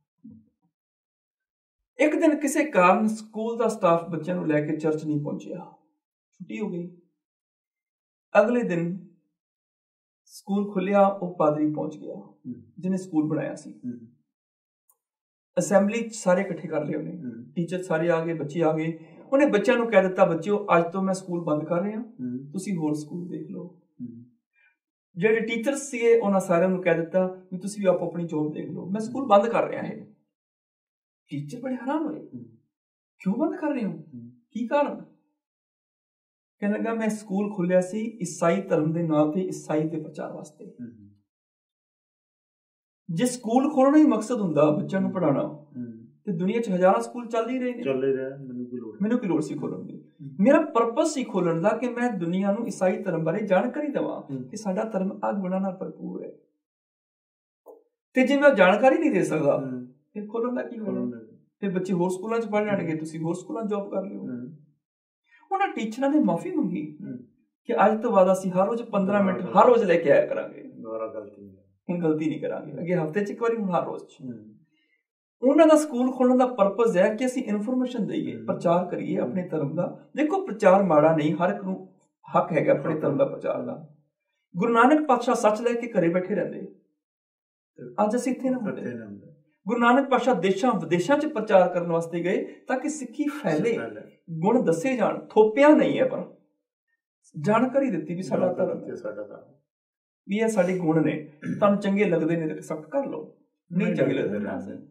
ਇੱਕ ਦਿਨ ਕਿਸੇ ਕਾਰਨ ਸਕੂਲ ਦਾ ਸਟਾਫ ਬੱਚਿਆਂ ਨੂੰ ਲੈ ਕੇ ਚਰਚ ਨਹੀਂ ਪਹੁੰਚਿਆ, ਛੁੱਟੀ ਹੋ ਗਈ। ਅਗਲੇ ਦਿਨ ਸਕੂਲ ਖੁੱਲਿਆ, ਉਹ ਪਾਦਰੀ ਪਹੁੰਚ ਗਿਆ ਜਿਹਨੇ ਸਕੂਲ ਬਣਾਇਆ ਸੀ। ਅਸੈਂਬਲੀ ਸਾਰੇ ਇਕੱਠੇ ਕਰ ਲਏ ਉਹਨੇ, ਟੀਚਰ ਸਾਰੇ ਆ ਗਏ, ਬੱਚੇ ਆ ਗਏ। ਉਹਨੇ ਬੱਚਿਆਂ ਨੂੰ ਕਹਿ ਦਿੱਤਾ, ਬੱਚਿਓ ਅੱਜ ਤੋਂ ਮੈਂ ਸਕੂਲ ਬੰਦ ਕਰ ਰਿਹਾ, ਤੁਸੀਂ ਹੋਰ ਸਕੂਲ ਦੇਖ ਲਓ। ਜਿਹੜੇ ਟੀਚਰਸ ਸੀਗੇ ਉਹਨਾਂ ਸਾਰਿਆਂ ਨੂੰ ਕਹਿ ਦਿੱਤਾ ਵੀ ਤੁਸੀਂ ਵੀ ਆਪੋ ਆਪਣੀ ਜੋਬ ਦੇਖ ਲਓ, ਮੈਂ ਸਕੂਲ ਬੰਦ ਕਰ ਰਿਹਾ ਹੈ। ਟੀਚਰ ਬੜੇ ਹੈਰਾਨ ਹੋਏ, ਕਿਉਂ ਬੰਦ ਕਰ ਰਹੇ ਹੋ, ਕੀ ਕਾਰਨ? ਕਹਿਣ ਲੱਗਾ ਮੈਂ ਸਕੂਲ ਖੋਲਿਆ ਸੀ ਈਸਾਈ ਧਰਮ ਦੇ ਨਾਂ ਤੇ, ਈਸਾਈ ਦੇ ਪ੍ਰਚਾਰ ਵਾਸਤੇ। ਜੇ ਸਕੂਲ ਖੋਲਣਾ ਹੀ ਮਕਸਦ ਹੁੰਦਾ ਬੱਚਿਆਂ ਨੂੰ ਪੜ੍ਹਾਉਣਾ, ਤੇ ਦੁਨੀਆ 'ਚ ਹਜ਼ਾਰਾਂ ਸਕੂਲ ਚੱਲ ਹੀ ਰਹੇ ਨੇ, ਚੱਲ ਹੀ ਰਿਹਾ, ਮੈਨੂੰ ਕੀ ਲੋੜ ਮੈਨੂੰ ਕੀ ਲੋੜ ਸੀ ਖੋਲਣ ਦੀ। ਮੇਰਾ ਪਰਪਸ ਸੀ ਖੋਲਣ ਦਾ ਕਿ ਮੈਂ ਦੁਨੀਆ ਨੂੰ ਈਸਾਈ ਧਰਮ ਬਾਰੇ ਜਾਣਕਾਰੀ ਦੇਵਾਂ ਕਿ ਸਾਡਾ ਧਰਮ ਆ ਗੁਣਾਂ ਨਾਲ ਭਰਪੂਰ ਹੈ। ਤੇ ਜੇ ਮੈਂ ਜਾਣਕਾਰੀ ਨਹੀਂ ਦੇ ਸਕਦਾ ਫਿਰ ਖੋਲਣ ਦਾ ਕੀ ਹੋਣਾ? ਫਿਰ ਬੱਚੇ ਹੋਰ ਸਕੂਲਾਂ 'ਚ ਪੜ੍ਹ ਜਾਣਗੇ, ਤੁਸੀਂ ਹੋਰ ਸਕੂਲਾਂ 'ਚ ਜੋਬ ਕਰ ਲਿਓ। ਉਹਨਾਂ ਟੀਚਰਾਂ ਨੇ ਮਾਫੀ ਮੰਗੀ ਕਿ ਅੱਜ ਤੋਂ ਬਾਅਦ ਅਸੀਂ ਹਰ ਰੋਜ਼ ਪੰਦਰਾਂ ਮਿੰਟ ਹਰ ਰੋਜ਼ ਲੈ ਕੇ ਆਇਆ ਕਰਾਂਗੇ, ਹੁਣ ਗਲਤੀ ਨਹੀਂ ਕਰਾਂਗੇ, ਅੱਗੇ ਹਫ਼ਤੇ 'ਚ ਇੱਕ ਵਾਰੀ, ਹੁਣ ਹਰ ਰੋਜ਼। ਉਹਨਾਂ ਦਾ ਸਕੂਲ ਖੋਲਣ ਦਾ ਪਰਪਸ ਹੈ ਕਿ ਅਸੀਂ ਇਨਫੋਰਮੇਸ਼ਨ ਦੇਈਏ, ਪ੍ਰਚਾਰ ਕਰੀਏ ਆਪਣੇ ਧਰਮ ਦਾ। ਦੇਖੋ ਪ੍ਰਚਾਰ ਮਾੜਾ ਨਹੀਂ, ਹਰ ਇੱਕ ਨੂੰ ਹੱਕ ਹੈਗਾ ਆਪਣੇ ਧਰਮ ਦਾ ਪ੍ਰਚਾਰ ਦਾ। ਗੁਰੂ ਨਾਨਕ ਪਾਤਸ਼ਾਹ ਸੱਚ ਲੈ ਕੇ ਘਰੇ ਬੈਠੇ ਰਹਿੰਦੇ, ਅੱਜ ਅਸੀਂ ਇੱਥੇ ਨਾ ਹੁੰਦੇ। ਗੁਰੂ ਨਾਨਕ ਪਾਤਸ਼ਾਹ ਦੇਸ਼ਾਂ ਵਿਦੇਸ਼ਾਂ 'ਚ ਪ੍ਰਚਾਰ ਕਰਨ ਵਾਸਤੇ ਗਏ ਤਾਂ ਕਿ ਸਿੱਖੀ ਫੈਲੇ, ਗੁਣ ਦੱਸੇ ਜਾਣ, ਥੋਪਿਆ ਨਹੀਂ ਹੈ ਪਰ ਜਾਣਕਾਰੀ ਦਿੱਤੀ ਵੀ ਸਾਡਾ ਧਰਮ ਵੀ ਇਹ ਸਾਡੇ ਗੁਣ ਨੇ, ਤੁਹਾਨੂੰ ਚੰਗੇ ਲੱਗਦੇ ਨੇ ਤਾਂ ਐਕਸੈਪਟ ਕਰ ਲਓ, ਨਹੀਂ ਚੰਗੇ ਲੱਗਦੇ ਨਾ ਸਹੀ।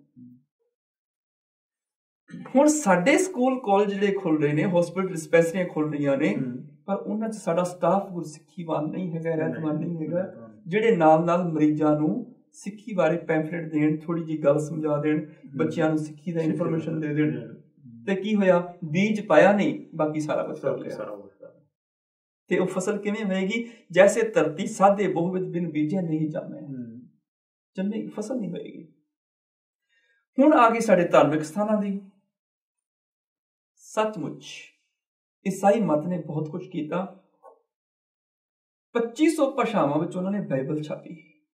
ਹੁਣ ਸਾਡੇ ਸਕੂਲ ਕਾਲਜ ਜਿਹੜੇ ਖੁੱਲ ਰਹੇ ਨੇ, ਹਸਪੀਟਲ ਡਿਸਪੈਂਸਰੀਆਂ ਖੁੱਲ ਰਹੀਆਂ ਨੇ, ਪਰ ਉਹਨਾਂ 'ਚ ਸਾਡਾ ਸਟਾਫ ਗੁਰਸਿੱਖੀਵਾਨ ਨਹੀਂ ਹੈਗਾ, ਰਹਿਤਵਾਨ ਨਹੀਂ ਹੈਗਾ, ਜਿਹੜੇ ਨਾਲ ਨਾਲ ਮਰੀਜ਼ਾਂ ਨੂੰ ਸਿੱਖੀ ਬਾਰੇ ਪੈਂਫਲੇਟ ਦੇਣ, ਥੋੜੀ ਜਿਹੀ ਗੱਲ ਸਮਝਾ ਦੇਣ, ਬੱਚਿਆਂ ਨੂੰ ਸਿੱਖੀ ਦਾ ਇਨਫੋਰਮੇਸ਼ਨ ਦੇ ਦੇਣ। ਤੇ ਕੀ ਹੋਇਆ? ਬੀਜ ਪਾਇਆ ਨਹੀਂ, ਬਾਕੀ ਸਾਰਾ ਕੁਝ ਕਰ ਲਿਆ। ਤੇ ਉਹ ਫਸਲ ਕਿਵੇਂ ਹੋਏਗੀ? ਜੈਸੇ ਧਰਤੀ ਸਾਧੇ ਬਹੁ ਵਿੱਚ ਬਿਨ ਬੀਜੇ ਨਹੀਂ ਜੰਮੇ, ਜੰਮੇਗੀ, ਫਸਲ ਨਹੀਂ ਹੋਏਗੀ। ਹੁਣ ਆ ਗਈ ਸਾਡੇ ਧਾਰਮਿਕ ਸਥਾਨਾਂ ਦੀ। ਸੱਚਮੁੱਚ ਈਸਾਈ ਮਤ ਨੇ ਬਹੁਤ ਕੁਝ ਕੀਤਾ। ਪੱਚੀ ਸੌ ਭਾਸ਼ਾਵਾਂ ਵਿੱਚ ਉਹਨਾਂ ਨੇ ਬਾਈਬਲ ਛਾਪੀ,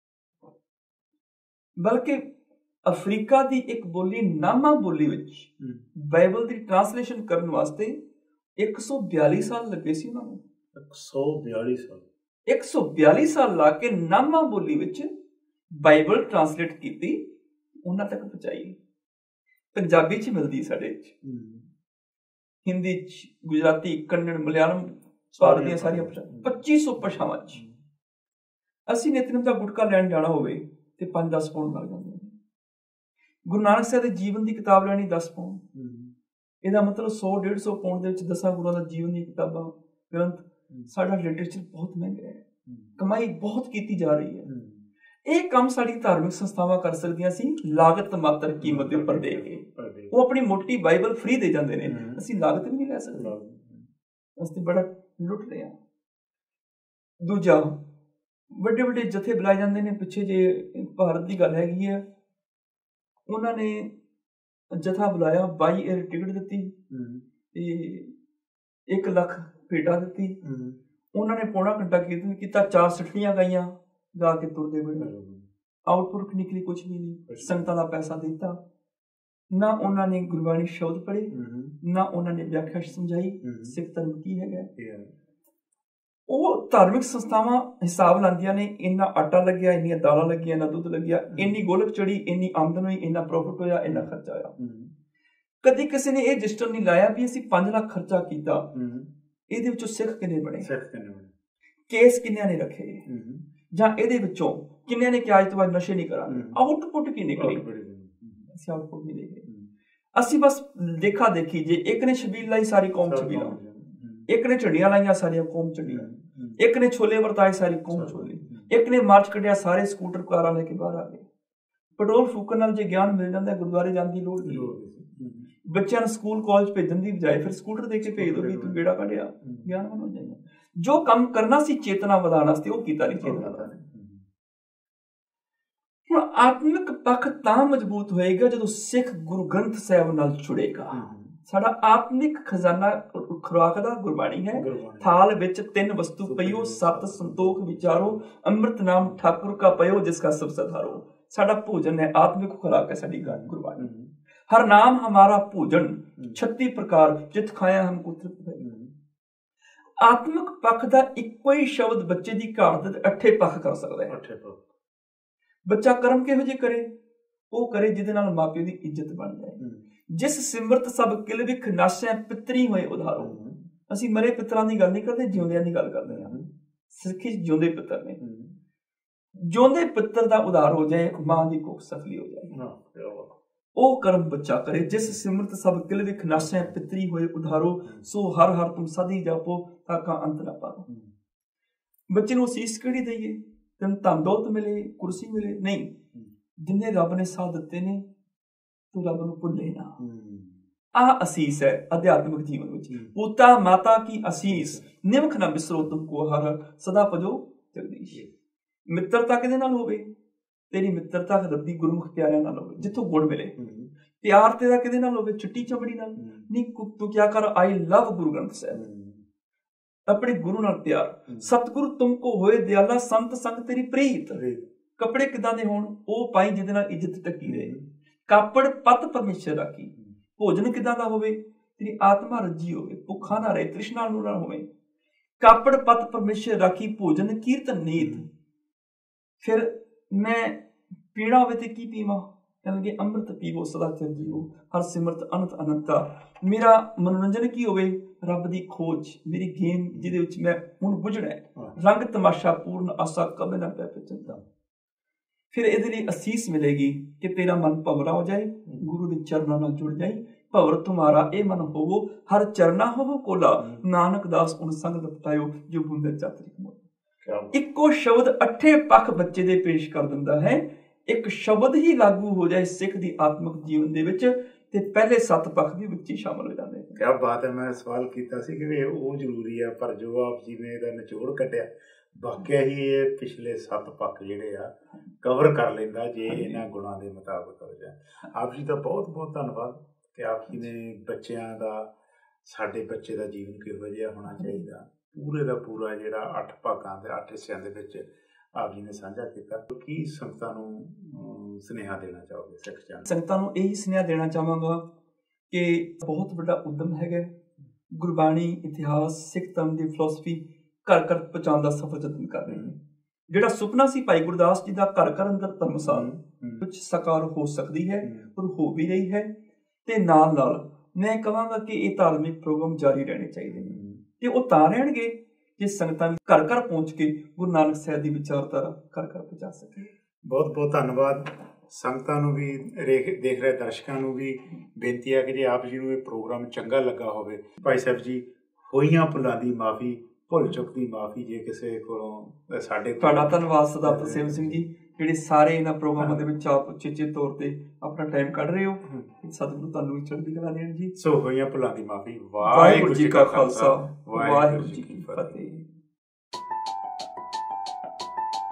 ਬਲਕਿ ਅਫਰੀਕਾ ਦੀ ਇੱਕ ਬੋਲੀ ਨਾਮਾ ਬੋਲੀ ਵਿੱਚ ਬਾਈਬਲ ਦੀ ਟ੍ਰਾਂਸਲੇਸ਼ਨ ਕਰਨ ਵਾਸਤੇ ਇੱਕ ਸੌ ਬਿਆਲੀ ਸਾਲ ਲੱਗੇ ਸੀ ਉਹਨਾਂ ਨੂੰ। ਇੱਕ ਸੌ ਬਿਆਲੀ ਸਾਲ ਇੱਕ ਸੌ ਬਿਆਲੀ ਸਾਲ ਲਾ ਕੇ ਨਾਮਾ ਬੋਲੀ ਵਿੱਚ ਬਾਈਬਲ ਟ੍ਰਾਂਸਲੇਟ ਕੀਤੀ, ਉਹਨਾਂ ਤੱਕ ਪਹੁੰਚਾਈ। ਪੰਜਾਬੀ 'ਚ ਮਿਲਦੀ ਸਾਡੇ 'ਚ, ਹਿੰਦੀ 'ਚ, ਗੁਜਰਾਤੀ, ਕੰਨੜ, ਮਲਿਆਲਮ, ਭਾਰਤ ਦੀਆਂ ਸਾਰੀਆਂ ਭਾਸ਼ਾਵਾਂ, ਪੱਚੀ ਸੌ ਭਾਸ਼ਾਵਾਂ 'ਚ। ਅਸੀਂ ਨਿਤਨੇਮ ਦਾ ਗੁਟਕਾ ਲੈਣ ਜਾਣਾ ਹੋਵੇ ਤੇ ਪੰਜ ਦਸ ਪਾਉਂਡ ਲੱਗ ਜਾਂਦੇ ਨੇ। ਗੁਰੂ ਨਾਨਕ ਸਾਹਿਬ ਦੇ ਜੀਵਨ ਦੀ ਕਿਤਾਬ ਲੈਣੀ ਦਸ ਪਾਉਂਡ, ਇਹਦਾ ਮਤਲਬ ਸੌ ਡੇਢ ਸੌ ਪਾਉਂਡ ਦੇ ਵਿੱਚ ਦਸਾਂ ਗੁਰੂਆਂ ਦਾ ਜੀਵਨ ਦੀਆਂ ਕਿਤਾਬਾਂ, ਗ੍ਰੰਥ। ਸਾਡਾ ਲਿਟਰੇਚਰ ਬਹੁਤ ਮਹਿੰਗਾ ਹੈ, ਕਮਾਈ ਬਹੁਤ ਕੀਤੀ ਜਾ ਰਹੀ ਹੈ। ਇਹ ਕੰਮ ਸਾਡੀ ਧਾਰਮਿਕ ਸੰਸਥਾਵਾਂ ਕਰ ਸਕਦੀਆਂ ਸੀ, ਲਾਗਤ ਮਾਤਰ ਕੀਮਤ ਦੇ ਉੱਪਰ ਦੇ ਕੇ। ਉਹ ਆਪਣੀ ਮੋਟੀ ਬਾਈਬਲ ਫ੍ਰੀ ਦੇ ਜਾਂਦੇ ਨੇ, ਅਸੀਂ ਲਾਗਤ ਵੀ ਨਹੀਂ ਲੈ ਸਕਦੇ, ਅਸੀਂ ਬੜਾ ਲੁੱਟ ਰਹੇ ਹਾਂ। ਦੂਜਾ, ਵੱਡੇ ਵੱਡੇ ਜਥੇ ਬੁਲਾਏ ਜਾਂਦੇ ਨੇ। ਪਿੱਛੇ ਜੇ ਭਾਰਤ ਦੀ ਗੱਲ ਹੈਗੀ ਹੈ, ਉਹਨਾਂ ਨੇ ਜਥਾ ਬੁਲਾਇਆ, ਬਾਈ ਏਅਰ ਟਿਕਟ ਦਿੱਤੀ ਤੇ ਇੱਕ ਲੱਖ ਭੇਟਾ ਦਿੱਤੀ। ਉਹਨਾਂ ਨੇ ਪੌਣਾ ਘੰਟਾ ਕੀਰਤਨ ਕੀਤਾ, ਚਾਰ ਸਿੱਠਣੀਆਂ ਗਾਈਆਂ, ਗਾ ਕੇ ਤੁਰਦੇ ਬਣੇ। ਆਊਟਪੁੱਟ ਨਿਕਲੀ ਕੁਛ ਵੀ ਨਹੀਂ। ਸੰਗਤਾਂ ਦਾ ਪੈਸਾ ਦਿੱਤਾ, ਨਾ ਉਹਨਾਂ ਨੇ ਗੁਰਬਾਣੀ ਸ਼ਬਦ ਪੜ੍ਹੇ, ਨਾ ਉਹਨਾਂ ਨੇ ਵਿਆਖਿਆ ਸਮਝਾਈ ਸਿੱਖ ਧਰਮ ਕੀ ਹੈਗਾ। ਉਹ ਧਾਰਮਿਕ ਸੰਸਥਾਵਾਂ ਹਿਸਾਬ ਲਾਉਂਦੀਆਂ ਨੇ, ਇੰਨਾ ਆਟਾ ਲੱਗਿਆ, ਇੰਨੀਆਂ ਦਾਲਾਂ ਲੱਗੀਆਂ, ਇੰਨਾ ਦੁੱਧ ਲੱਗਿਆ, ਇੰਨੀ ਗੋਲਕ ਚੜੀ, ਇੰਨੀ ਆਮਦਨ ਹੋਈ, ਇੰਨਾ ਪ੍ਰੋਫਿਟ ਹੋਇਆ, ਇੰਨਾ ਖਰਚਾ ਹੋਇਆ। ਕਦੀ ਕਿਸੇ ਨੇ ਇਹ ਰਜਿਸਟਰ ਨਹੀਂ ਲਾਇਆ ਵੀ ਅਸੀਂ ਪੰਜ ਲੱਖ ਖਰਚਾ ਕੀਤਾ, ਇਹਦੇ ਵਿੱਚੋਂ ਸਿੱਖ ਕਿੰਨੇ ਬਣੇ, ਕੇਸ ਕਿੰਨਿਆਂ ਨੇ ਰੱਖੇ, ਜਾਂ ਇਹਦੇ ਵਿੱਚੋਂ ਕਿੰਨਿਆਂ ਨੇ ਕਿਹਾ ਅੱਜ ਤੋਂ ਬਾਅਦ ਨਸ਼ੇ ਨਹੀਂ ਕਰਾਂਗੇ। ਆਊਟਪੁੱਟ ਕੀ ਨਿਕਲੀ, ਅਸੀਂ ਆਊਟਪੁੱਟ ਨਹੀਂ ਦੇਖੇ। ਅਸੀਂ ਬਸ ਦੇਖਾ ਦੇਖੀ, ਜੇ ਇੱਕ ਨੇ ਛਬੀਲ ਲਾਈ ਸਾਰੀ ਕੌਮ ਛਬੀਲ, ਇੱਕ ਨੇ ਝੰਡੀਆਂ ਲਾਈਆਂ ਸਾਰੀਆਂ ਕੌਮ ਝੰਡੀਆਂ, ਇੱਕ ਨੇ ਛੋਲੇ ਵਰਤਾਏ ਸਾਰੀ ਕੌਮ ਛੋਲੇ, ਇੱਕ ਨੇ ਮਾਰਚ ਕੱਢਿਆ ਸਾਰੇ ਸਕੂਟਰ ਕਾਰਾਂ ਲੈ ਕੇ ਬਾਹਰ ਆ ਗਏ। ਪੈਟਰੋਲ ਫੂਕਣ ਨਾਲ ਜੇ ਗਿਆਨ ਮਿਲ ਜਾਂਦਾ, ਗੁਰਦੁਆਰੇ ਜਾਣ ਦੀ ਲੋੜ ਨਹੀਂ। ਬੱਚਿਆਂ ਨੂੰ ਸਕੂਲ ਕਾਲਜ ਭੇਜਣ ਦੀ ਬਜਾਏ ਫਿਰ ਸਕੂਟਰ ਦੇ ਕੇ ਭੇਜ ਦੋ ਵੀ ਤੂੰ ਬੇੜਾ ਕੱਢਿਆ, ਗਿਆਨਵਾਨ ਹੋ ਜਾਏਗਾ। ਜੋ ਕੰਮ ਕਰਨਾ ਸੀ ਚੇਤਨਾ ਵਧਾਉਣ ਵਾਸਤੇ, ਉਹ ਕੀਤਾ ਨਹੀਂ ਚੇਤਨਾ ਦਾ। ਹੁਣ ਆਤਮਿਕ ਪੱਖ ਤਾਂ ਮਜ਼ਬੂਤ ਹੋਏਗਾ ਜਦੋਂ ਸਿੱਖ ਗੁਰੂ ਗ੍ਰੰਥ ਸਾਹਿਬ ਨਾਲ ਜੁੜੇਗਾ। ਸਾਡਾ ਆਤਮਿਕ ਖਜ਼ਾਨਾ ਖੁਰਾਕ ਦਾ ਗੁਰਬਾਣੀ ਹੈ। ਥਾਲ ਵਿੱਚ ਤਿੰਨ ਵਸਤੂ ਪਈਓ, ਸਤ ਸੰਤੋਖ ਵਿਚਾਰੋ, ਅੰਮ੍ਰਿਤ ਨਾਮ ਠਾਕੁਰ ਕਾ ਪਇਓ, ਜਿਸ ਕਾ ਸਭ ਸਧਾਰੋ। ਸਾਡਾ ਭੋਜਨ ਹੈ, ਆਤਮਿਕ ਖੁਰਾਕ ਹੈ ਸਾਡੀ ਗੁਰਬਾਣੀ। ਹਰ ਨਾਮ ਹਮਾਰਾ ਭੋਜਨ, ਛੱਤੀ ਪ੍ਰਕਾਰ ਜਿਤ ਖਾਇਆ ਹਮ ਕੋ ਤ੍ਰਿਪਤ ਭਈ। ਆਤਮਿਕ ਪੱਖ ਦਾ ਇੱਕੋ ਹੀ ਸ਼ਬਦ ਬੱਚੇ ਦੀ ਘਾਟ ਦੇ ਅੱਠੇ ਪੱਖ ਕਰ ਸਕਦਾ ਹੈ। ਬੱਚਾ ਕਰਮ ਕਿਹੋ ਜਿਹੇ ਕਰੇ, ਉਹ ਕਰੇ ਜਿਹਦੇ ਨਾਲ ਮਾਪਿਓ ਦੀ ਇੱਜ਼ਤ ਬਣ ਜਾਏ। ਜਿਸ ਸਿਮਰਤ ਸਭ ਕਿਲ ਵਿਖ ਨਾਸ਼ੈ, ਪਿਤਰੀ ਹੋਏ ਉਧਾਰੋ। ਅਸੀਂ ਮਰੇ ਪਿੱਤਰਾਂ ਦੀ ਗੱਲ ਨਹੀਂ ਕਰਦੇ, ਜਿਉਂਦਿਆਂ ਦੀ ਗੱਲ ਕਰਦੇ ਹਾਂ। ਸਿੱਖੀ ਜਿਉਂਦੇ ਪਿੱਤਰ ਨੇ, ਜਿਉਂਦੇ ਪਿੱਤਰ ਦਾ ਉਧਾਰ ਹੋ ਜਾਏ, ਮਾਂ ਦੀ ਕੁੱਖ ਸਫਲੀ ਹੋ ਜਾਏ। ਉਹ ਕਰਮ ਬੱਚਾ ਕਰੇ। ਜਿਸ ਸਿਮਰਤ ਸਭ ਕਿਲ ਵਿਖ ਨਾਸ਼ੈ, ਪਿਤਰੀ ਹੋਏ ਉਧਾਰੋ, ਸੋ ਹਰ ਹਰ ਤੁਮ ਸਦੀ ਜਾਪੋ, ਤਾਕਾ ਅੰਤ ਨਾ ਪਾਰੋ। ਬੱਚੇ ਨੂੰ ਅਸੀਸ ਕਿਹੜੀ ਦਈਏ? ਤੈਨੂੰ ਧਨ ਦੌਲਤ ਮਿਲੇ, ਕੁਰਸੀ ਮਿਲੇ? ਨਹੀਂ, ਜਿੰਨੇ ਰੱਬ ਨੇ ਸਾਹ ਦਿੱਤੇ ਨੇ ਤੂੰ ਰੱਬ ਨੂੰ ਭੁੱਲੇ ਨਾ। ਆਹ ਅਸੀਸ ਹੈ ਅਧਿਆਤਮਿਕ ਜੀਵਨ ਵਿੱਚ। ਪੂਤਾ ਮਾਤਾ ਕੀ ਅਸੀਸ, ਨਿਮਖ ਨਾ ਬਿਸਰੋ ਤੁਮ ਕੋ ਹਰ, ਸਦਾ ਭਜੋ ਜਗਦੀਸ਼। ਮਿੱਤਰਤਾ ਕਿਹਦੇ ਨਾਲ ਹੋਵੇ? ਤੇਰੀ ਮਿੱਤਰਤਾ ਰੱਬੀ ਗੁਰਮੁਖ ਪਿਆਰਿਆਂ ਨਾਲ ਹੋਵੇ, ਜਿੱਥੋਂ ਗੁਣ ਮਿਲੇ। ਪਿਆਰ ਤੇਰਾ ਕਿਹਦੇ ਨਾਲ ਹੋਵੇ? ਚਿੱਟੀ ਚਮੜੀ ਨਾਲ ਨਹੀਂ। ਤੂੰ ਕਿਆ ਕਰ, ਆਈ ਲਵ ਗੁਰੂ ਗ੍ਰੰਥ ਸਾਹਿਬ, ਆਪਣੇ ਗੁਰੂ ਨਾਲ ਪਿਆਰ। ਸਤਿਗੁਰੂ ਤੁਮ ਕੋ ਹੋਏ ਦਿਆਲਾ, ਸੰਤ ਸੰਗ ਤੇਰੀ ਪ੍ਰੀਤ। ਕੱਪੜੇ ਕਿੱਦਾਂ ਦੇ ਹੋਣ? ਉਹ ਪਾਈ ਜਿਹਦੇ ਨਾਲ ਇੱਜ਼ਤ ਟੱਕੀ ਰਹੇ। ਕਾਪੜ ਪਤ ਪਰਮੇਸ਼ਰ ਰਾਖੀ। ਭੋਜਨ ਕਿੱਦਾਂ ਦਾ ਹੋਵੇ? ਤੇਰੀ ਆਤਮਾ ਰੱਜੀ ਹੋਵੇ, ਭੁੱਖਾ ਨਾ ਰਹੇ, ਤ੍ਰਿਸ਼ਨਾ ਨੂੰ ਨਾ ਹੋਵੇ। ਕਾਪੜ ਪਤ ਪਰਮੇਸ਼ਰ ਰਾਖੀ, ਭੋਜਨ ਕੀਰਤਨ ਨੀਤ। ਫਿਰ ਮੈਂ ਪੀਣਾ ਹੋਵੇ ਤੇ ਕੀ ਪੀਵਾਂ? ਕਹਿਣਗੇ ਅੰਮ੍ਰਿਤ ਪੀਵੋ ਸਦਾ ਚਿਰ ਜੀਵੋ, ਹਰ ਸਿਮਰਤ ਅਨੰਤ ਅਨੰਤਾ। ਮੇਰਾ ਮਨੋਰੰਜਨ ਕੀ ਹੋਵੇ? ਰੱਬ ਦੀ ਖੋਜ, ਮੇਰੀ ਗੇਮ ਜਿਹਦੇ ਵਿੱਚ ਮੈਂ ਹੁਣ ਬੁਝਣਾ ਹੈ। ਰੰਗ ਤਮਾਸ਼ਾ ਪੂਰਨ ਆਸਾ ਕਦੇ ਨਾ ਪੈ ਚਿੰਤਾ। ਫਿਰ ਇਹਦੇ ਲਈ ਅਸੀਸ ਮਿਲੇਗੀ ਕਿ ਤੇਰਾ ਮਨ ਭਵਰਾ ਹੋ ਜਾਏ, ਗੁਰੂ ਦੇ ਚਰਨਾਂ ਨਾਲ ਜੁੜ ਜਾਏ। ਭਵਰ ਤੁਮਾਰਾ ਇਹ ਮਨ ਹੋਵੋ, ਹਰ ਚਰਨਾ ਹੋਵੋ ਕੋਲਾ, ਨਾਨਕ ਦਾਸ ਉਨ ਸੰਗ ਲਪਟਾਇਓ, ਜੋ ਬੁੰਦੇ ਚਾਤਰਿਕ ਮੋਲਾ। ਇੱਕੋ ਸ਼ਬਦ ਅੱਠੇ ਪੱਖ ਬੱਚੇ ਦੇ ਪੇਸ਼ ਕਰ ਦਿੰਦਾ ਹੈ। ਇੱਕ ਸ਼ਬਦ ਹੀ ਲਾਗੂ ਹੋ ਜਾਏ ਸਿੱਖ ਦੀ ਆਤਮਿਕ ਜੀਵਨ ਦੇ ਵਿੱਚ ਤੇ ਪਹਿਲੇ ਸੱਤ ਪੱਖ ਵੀ ਵਿੱਚ ਹੀ ਸ਼ਾਮਲ ਹੋ ਜਾਂਦੇ। ਕਿਆ ਬਾਤ ਹੈ। ਮੈਂ ਸਵਾਲ ਕੀਤਾ ਸੀ ਕਿ ਉਹ ਜ਼ਰੂਰੀ ਆ, ਪਰ ਜੋ ਆਪ ਜੀ ਨੇ ਇਹਦਾ ਨਿਚੋੜ ਕੱਢਿਆ, ਵਾਕਿਆ ਹੀ ਇਹ ਪਿਛਲੇ ਸੱਤ ਪੱਖ ਜਿਹੜੇ ਆ ਕਵਰ ਕਰ ਲੈਂਦਾ ਜੇ ਇਹਨਾਂ ਗੁਣਾਂ ਦੇ ਮੁਤਾਬਕ ਹੋ ਜਾਏ। ਆਪ ਜੀ ਦਾ ਬਹੁਤ ਬਹੁਤ ਧੰਨਵਾਦ ਕਿ ਆਪ ਜੀ ਨੇ ਬੱਚਿਆਂ ਦਾ, ਸਾਡੇ ਬੱਚੇ ਦਾ ਜੀਵਨ ਕਿਹੋ ਜਿਹਾ ਹੋਣਾ ਚਾਹੀਦਾ, ਪੂਰੇ ਦਾ ਪੂਰਾ ਜਿਹੜਾ ਅੱਠ ਭਾਗਾਂ ਦੇ ਅੱਠ ਹਿੱਸਿਆਂ ਦੇ ਵਿੱਚ ਆਪ ਜੀ ਨੇ ਸਾਂਝਾ ਕੀਤਾ। ਕੀ ਸੰਗਤਾਂ ਨੂੰ ਸੁਨੇਹਾ ਦੇਣਾ ਚਾਹੋਗੇ? ਸਿੱਖ ਜਨ ਸੰਗਤਾਂ ਨੂੰ ਇਹੀ ਸੁਨੇਹਾ ਦੇਣਾ ਚਾਹਾਂਗਾ ਕਿ ਬਹੁਤ ਵੱਡਾ ਉਦਮ ਹੈਗਾ, ਗੁਰਬਾਣੀ, ਇਤਿਹਾਸ, ਸਿੱਖ ਧਰਮ ਦੀ ਫਿਲਾਸਫੀ ਘਰ ਘਰ ਪਹੁੰਚਾਉਣ ਦਾ ਸਫਲ ਯਤਨ ਕਰ ਰਹੇ ਨੇ। ਜਿਹੜਾ ਸੁਪਨਾ ਸੀ ਭਾਈ ਗੁਰਦਾਸ ਜੀ ਦਾ ਘਰ ਘਰ ਅੰਦਰ ਧਰਮਸਾਲ ਵਿੱਚ ਸਾਕਾਰ ਹੋ ਸਕਦੀ ਹੈ, ਪਰ ਹੋ ਵੀ ਰਹੀ ਹੈ। ਤੇ ਨਾਲ ਨਾਲ ਮੈਂ ਕਹਾਂਗਾ ਕਿ ਇਹ ਧਾਰਮਿਕ ਪ੍ਰੋਗਰਾਮ ਜਾਰੀ ਰਹਿਣੇ ਚਾਹੀਦੇ ਨੇ, ਤੇ ਉਹ ਤਾਂ ਰਹਿਣਗੇ ਜੇ ਸੰਗਤਾਂ ਘਰ ਘਰ ਪਹੁੰਚ ਕੇ ਗੁਰੂ ਨਾਨਕ ਸਾਹਿਬ ਦੀ ਵਿਚਾਰਧਾਰਾ ਘਰ ਘਰ ਪਹੁੰਚਾ ਸਕੇ। ਬਹੁਤ ਬਹੁਤ ਧੰਨਵਾਦ। ਸੰਗਤਾਂ ਨੂੰ ਵੀ, ਦੇਖ ਰਹੇ ਦਰਸ਼ਕਾਂ ਨੂੰ ਵੀ ਬੇਨਤੀ ਹੈ ਕਿ ਜੇ ਆਪ ਜੀ ਨੂੰ ਇਹ ਪ੍ਰੋਗਰਾਮ ਚੰਗਾ ਲੱਗਾ ਹੋਵੇ, ਭਾਈ ਸਾਹਿਬ ਜੀ ਹੋਈਆਂ ਭੁੱਲਾਂ ਦੀ ਮਾਫੀ, ਭੁੱਲ ਚੁੱਕ ਦੀ ਮਾਫੀ ਜੇ ਕਿਸੇ ਕੋਲੋਂ ਸਾਡੇ। ਤੁਹਾਡਾ ਧੰਨਵਾਦ ਸਰਦਾਰ ਤਰਸੇਮ ਸਿੰਘ ਜੀ, ਜਿਹੜੇ ਸਾਰੇ ਇਹਨਾਂ ਪ੍ਰੋਗਰਾਮਾਂ ਦੇ ਵਿੱਚ ਆਪ ਉਚੇਚੇ ਤੌਰ ਤੇ ਆਪਣਾ ਟਾਈਮ ਕੱਢ ਰਹੇ ਹੋ। ਸਤਿਗੁਰੂ ਤੁਹਾਨੂੰ ਵੀ ਚੜ੍ਹਦੀ ਕਲਾ ਦੇਣ ਜੀ। ਸੋ ਹੋਈਆਂ ਭੁੱਲਾਂ ਦੀ ਮਾਫੀ। ਵਾਹਿਗੁਰੂ ਜੀ ਕਾ ਖਾਲਸਾ, ਵਾਹਿਗੁਰੂ ਜੀ ਕੀ ਫਤਿਹ।